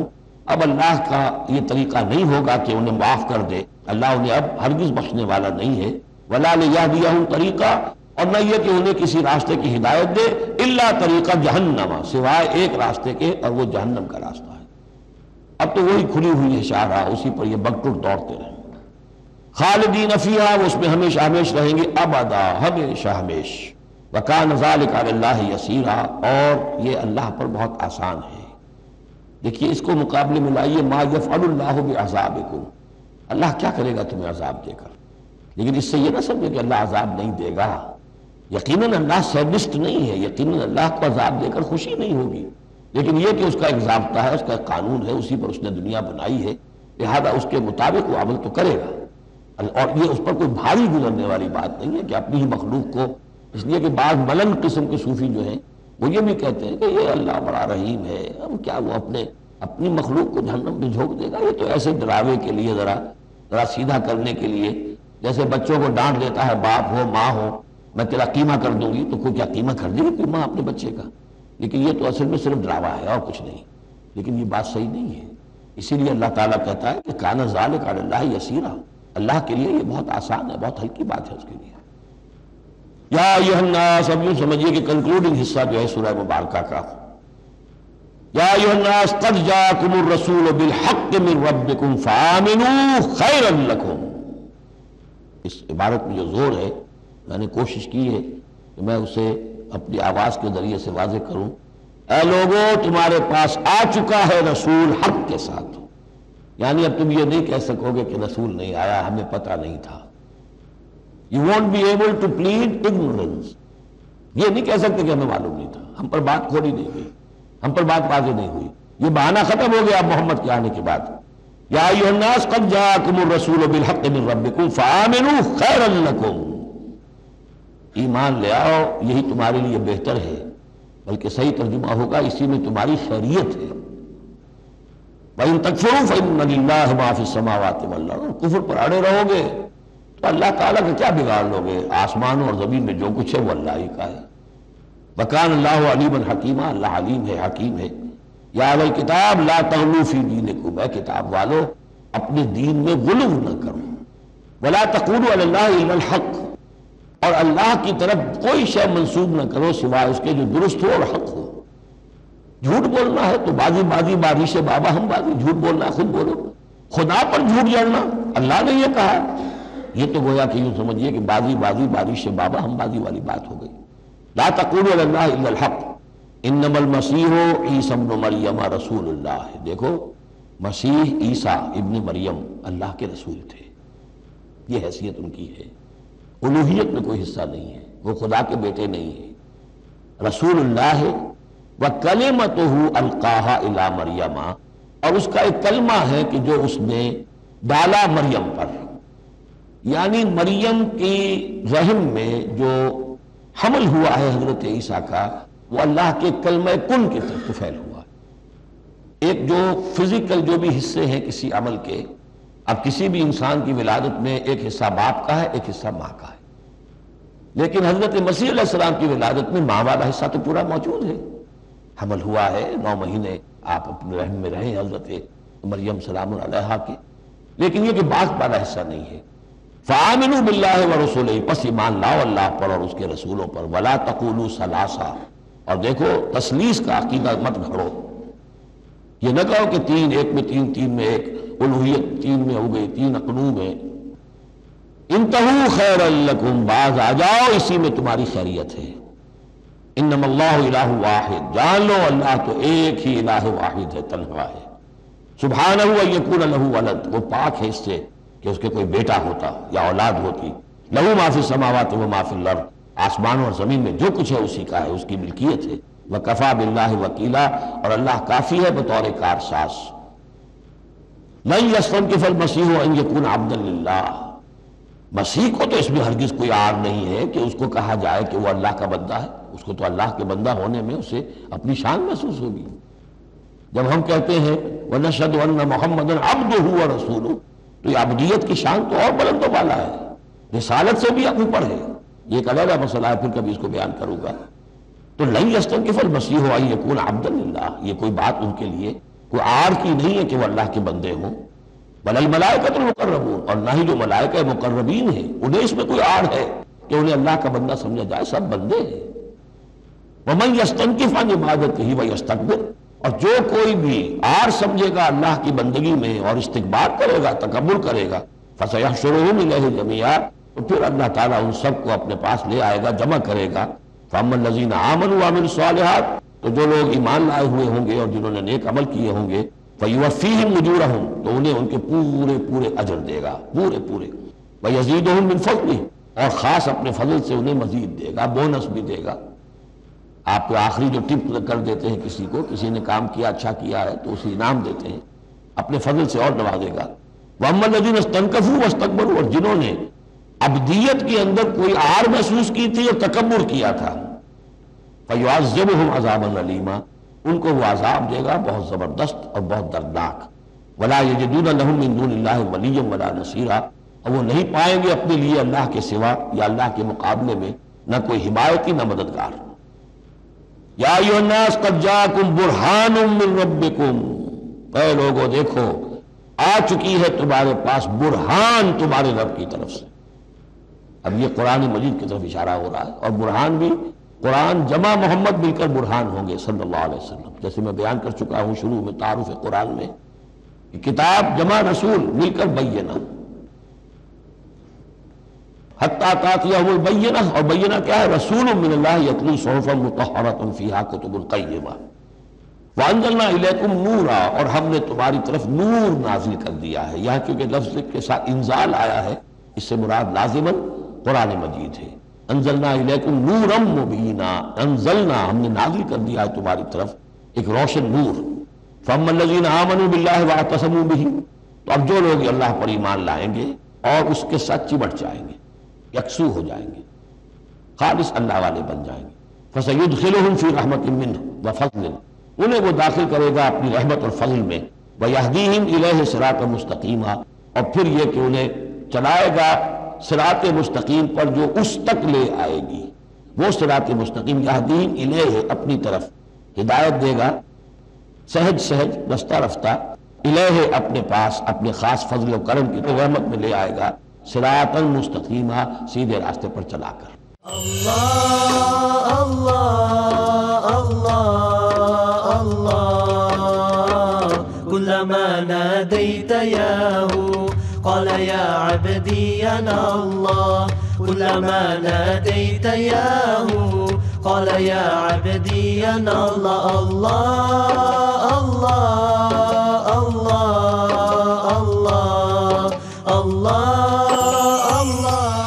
Speaker 2: اب اللہ کا یہ طریقہ نہیں ہوگا کہ انہیں معاف کر دے، اللہ انہیں اب ہرگز بخشنے والا نہیں ہے۔ وَلَا لِيَهْدِيَهُمْ طَرِيقًا، اور نہ یہ کہ انہیں کسی راستے کی ہدایت دے، الا طریقہ جہنم، سوائے ایک راستے کے، اور وہ جہنم کا راستہ ہے۔ اب تو وہی کھلی ہوئی ہے شاہراہ، اسی پر یہ بگٹر دوڑتے رہیں۔ خالدین فیہا، وہ اس میں ہمیشہ ہمیش رہیں گے، ابدا، ہمیشہ ہمیش۔ وکان ذلک علی اللہ یسیرا، اور یہ اللہ پر بہت آسان ہے۔ دیکھیے اس کو مقابلے میں لائیے، ما یفعل اللہ بعذابکم، اللہ کیا کرے گا تمہیں عذاب دے کر، لیکن اس سے یہ نہ سمجھے کہ اللہ عذاب نہیں دے گا۔ یقیناً اللہ سیڈسٹ نہیں ہے، یقیناً اللہ کو عذاب دے کر خوشی نہیں ہوگی، لیکن یہ کہ اس کا ایک ضابطہ ہے، اس کا ایک قانون ہے، اسی پر اس نے دنیا بنائی ہے، لہذا اس کے مطابق وہ عمل تو کرے گا۔ اور یہ اس پر کوئی بھاری گزرنے والی بات نہیں ہے کہ اپنی ہی مخلوق کو، اس لیے کہ بعض ملن قسم کے صوفی جو ہیں وہ یہ بھی کہتے ہیں کہ یہ اللہ بڑا رحیم ہے، اب کیا وہ اپنے اپنی مخلوق کو جہنم میں جھونک دے گا، یہ تو ایسے ڈراوے کے لیے، ذرا ذرا سیدھا کرنے کے لیے، جیسے بچوں کو ڈانٹ دیتا ہے باپ ہو ماں ہو، میں تیرا قیمہ کر دوں گی، تو کوئی کیا قیمہ کر دے گی کوئی ماں اپنے بچے کا؟ لیکن یہ تو اصل میں صرف ڈراوا ہے اور کچھ نہیں، لیکن یہ بات صحیح نہیں ہے۔ اسی لیے اللہ تعالیٰ کہتا ہے کہ کان ذالک علی اللہ یسیرا، اللہ کے لیے یہ بہت آسان ہے، بہت ہلکی بات ہے اس کے لیے۔ یا ایھا الناس، اب یوں سمجھیے کہ کنکلوڈنگ حصہ جو ہے سورہ مبارکہ کا، یا ایھا الناس قد جاءکم الرسول بالحق من ربکم فآمنوا خیرا لکم۔ اس عبارت میں جو زور ہے، میں نے کوشش کی ہے کہ میں اسے اپنی آواز کے ذریعے سے واضح کروں۔ اے لوگوں، تمہارے پاس آ چکا ہے رسول حق کے ساتھ، یعنی اب تم یہ نہیں کہہ سکو گے کہ رسول نہیں آیا، ہمیں پتہ نہیں تھا۔ You won't be able to plead ignorance، یہ نہیں کہہ سکتے کہ ہمیں معلوم نہیں تھا، ہم پر بات کھولی نہیں گئی، ہم پر بات واضح نہیں ہوئی، یہ بہانہ ختم ہو گیا اب محمد کے آنے کے بعد۔ یا ایھا الناس قد جاءکم الرسول بالحق من ربکم فآمنوا خیرا لکم، ایمان لے آؤ، یہی تمہارے لیے بہتر ہے، بلکہ صحیح ترجمہ ہوگا اسی میں تمہاری خیریت ہے۔ وَإِن تَكْفُرُوا فَإِنَّ لِلَّهِ مَا فِي السَّمَاوَاتِ وَالْأَرْضِ، کفر پر اڑے رہو گے تو اللہ تعالیٰ کا کیا بگاڑ لو گے؟ آسمانوں اور زمین میں جو کچھ ہے وہ اللہ ہی کا ہے۔ وَكَانَ اللَّهُ عَلِيمًا حَكِيمًا، اللہ علیم ہے، حکیم ہے۔ یا اہل الکتاب لا تغلوا فی دینکم، اے کتاب والو اپنے دین میں غلو نہ کرو۔ وَلَا تَقُولُوا عَلَى اللَّهِ إِلَّا الْحَقَّ، اور اللہ کی طرف کوئی شے منسوب نہ کرو سوائے اس کے جو درست ہو اور حق ہو۔ جھوٹ بولنا ہے تو بازی بازی بارش بابا ہم بازی، جھوٹ بولنا ہے خود بولو، خدا پر جھوٹ جڑنا اللہ نے یہ کہا، یہ تو گویا کہ یوں سمجھیے کہ بازی بازی بارش بابا ہم بازی والی بات ہو گئی۔ لا تقولوا علی اللہ الا الحق انما المسیح عیسی ابن مریم رسول اللہ، دیکھو مسیح عیسیٰ ابن مریم اللہ کے رسول تھے، یہ حیثیت ان کی ہے، الوہیت میں کوئی حصہ نہیں ہے، وہ خدا کے بیٹے نہیں ہیں، رسول اللہ ہے۔ وَكَلِمَتُهُ أَلْقَاهَا إِلَىٰ مَرْيَمَ، اور اس کا ایک کلمہ ہے کہ جو اس نے ڈالا مریم پر، یعنی مریم کی رحم میں جو حمل ہوا ہے حضرت عیسیٰ کا، وہ اللہ کے کلمہ کن کے طرف فعل ہوا ہے۔ ایک جو فزیکل جو بھی حصے ہیں کسی عمل کے، اب کسی بھی انسان کی ولادت میں ایک حصہ باپ کا ہے، ایک حصہ ماں کا ہے، لیکن حضرت مسیح علیہ السلام کی ولادت میں ماں والا حصہ تو پورا موجود ہے، حمل ہوا ہے، نو مہینے آپ اپنے رحم میں رہے حضرت مریم سلام علیہا کے، لیکن یہ کہ باپ والا حصہ نہیں ہے۔ فآمنوا باللہ ورسولہ، پس ایمان لاؤ اللہ پر اور اس کے رسولوں پر۔ ولا تقولوا ثلاثہ، اور دیکھو تثلیث کا عقیدہ مت گھڑو، یہ نہ کہو کہ تین ایک میں تین، تین میں ایک، الوہیت تین میں ہو گئی، تین اقنوم میں۔ انتہوا خیرا لکم، باز آ جاؤ، اسی میں تمہاری خیریت ہے۔ انما اللہ الہ واحد، جان لو اللہ تو ایک ہی الہ واحد ہے، تنہا ہے۔ سبحانہ ان یکون لہ ولد، وہ پاک ہے اس سے کہ اس کے کوئی بیٹا ہوتا یا اولاد ہوتی۔ لہ ما فی السماوات و ما فی الارض، آسمانوں اور زمین میں جو کچھ ہے اسی کا ہے، اس کی ملکیت ہے۔ وکفی باللہ وکیلا، اور اللہ کافی ہے بطور کارساز۔ لن یستنکف المسیح ان یکون عبدا للہ، مسیح کو تو اس میں ہرگز کوئی عار نہیں ہے کہ اس کو کہا جائے کہ وہ اللہ کا بندہ ہے، اس کو تو اللہ کے بندہ ہونے میں اسے اپنی شان محسوس ہوگی۔ جب ہم کہتے ہیں وَنَشْهَدُ أَنَّ مُحَمَّدًا عَبْدُهُ وَرَسُولُهُ، تو یہ عبدیت کی شان تو اور بلند و بالا ہے، رسالت سے بھی اوپر ہے، یہ ایک علیحدہ مسئلہ ہے، پھر کبھی اس کو بیان کروں گا۔ تو لن یستنکف المسیح ان یکون عبدا للہ، یہ کوئی بات ان کے لیے کوئی آڑ کی نہیں ہے کہ وہ اللہ کے بندے ہوں. بل الملائکۃ المقربون، اور نہ ہی جو ملائکہ مقربین ہیں انہیں اس میں کوئی آڑ ہے کہ انہیں اللہ کا بندہ سمجھا جائے، سب بندے ہیں. ومن یستنکف عن عبادتہ ویستکبر، اور جو کوئی بھی آڑ سمجھے گا اللہ کی بندگی میں اور استکبار کرے گا، تکبر کرے گا، فسیحشرہم الیہ جمیعا، تو پھر اللہ تعالیٰ ان سب کو اپنے پاس لے آئے گا، جمع کرے گا. فاما الذین آمنوا وعملوا الصالحات، تو جو لوگ ایمان لائے ہوئے ہوں گے اور جنہوں نے نیک عمل کیے ہوں گے، فیوفیہم اجورہم، تو انہیں ان کے پورے پورے اجر دے گا، پورے پورے. ویزیدہم من فضلہ، اور خاص اپنے فضل سے انہیں مزید دے گا، بونس بھی دے گا. آپ کو آخری جو ٹپ کر دیتے ہیں کسی کو، کسی نے کام کیا اچھا کیا ہے تو اسے انعام دیتے ہیں، اپنے فضل سے اور نوازے گا. وَأَمَّا الَّذِينَ اسْتَنكَفُوا وَاسْتَكْبَرُوا، اور جنہوں نے عبدیت کے اندر کوئی آر محسوس کی تھی اور تکبر کیا تھا، فَيُعَذِّبُهُمْ عَذَابًا أَلِيمًا، ان کو وہ عذاب دے گا بہت زبردست اور بہت دردناک. وَلَا يَجِدُونَ لَهُم مِّن دُونِ اللَّهِ وَلِيًّا وَلَا نَصِيرًا، اور وہ نہیں پائیں گے اپنے لیے اللہ کے سوا یا اللہ کے مقابلے میں نہ کوئی حمایتی نہ مددگار. یا ایھا الناس قد جاءکم برہان من ربکم، اے لوگو دیکھو آ چکی ہے تمہارے پاس برہان تمہارے رب کی طرف سے. اب یہ قرآن مجید کی طرف اشارہ ہو رہا ہے، اور برہان بھی قرآن جمع محمد مل کر برہان ہوں گے صلی اللہ علیہ وسلم. جیسے میں بیان کر چکا ہوں شروع میں تعارف قرآن میں، کہ کتاب جمع رسول مل کر بینہ، حتیٰ تأتیہم البینہ، اور بینہ کیا ہے؟ رسول من اللہ یتلو صحفا مطہرۃ فیہا کتب قیمہ. وَأَنزَلْنَا إِلَيْكُمْ نُورًا، اور ہم نے تمہاری طرف نور نازل کر دیا ہے. یہاں کیونکہ لفظ کے ساتھ انزال آیا ہے، اس سے مراد لازماً قرآن مجید ہے. انزلنا الیکم نورا مبینا، انزلنا ہم نے نازل کر دیا ہے تمہاری طرف ایک روشن نور. فاما الذین آمنوا باللہ واعتصموا بہ، تو اب جو لوگ اللہ پر ایمان لائیں گے اور اس کے ساتھ چمٹ جائیں گے، یکسو ہو جائیں گے، خالص اللہ والے بن جائیں گے، فسیدخلہم فی رحمت منہ وفضل، انہیں وہ داخل کرے گا اپنی رحمت اور فضل میں. ویہدیہم الیہ صراطا مستقیما، اور پھر یہ کہ انہیں چلائے گا صراط مستقیم پر جو اس تک لے آئے گی، وہ صراط مستقیم. یہدیہم الیہ اپنی طرف ہدایت دے گا، سہج سہج رفتہ رفتہ، الیہ اپنے پاس اپنے خاص فضل و کرم کی تو رحمت میں لے آئے گا، صراطا مستقیما سیدھے راستے پر چلا کر.
Speaker 1: اللہ اللہ اللہ اللہ كلما ناديت ياه قال يا عبدي أنا الله كلما ناديت ياه قال يا عبدي أنا الله الله الله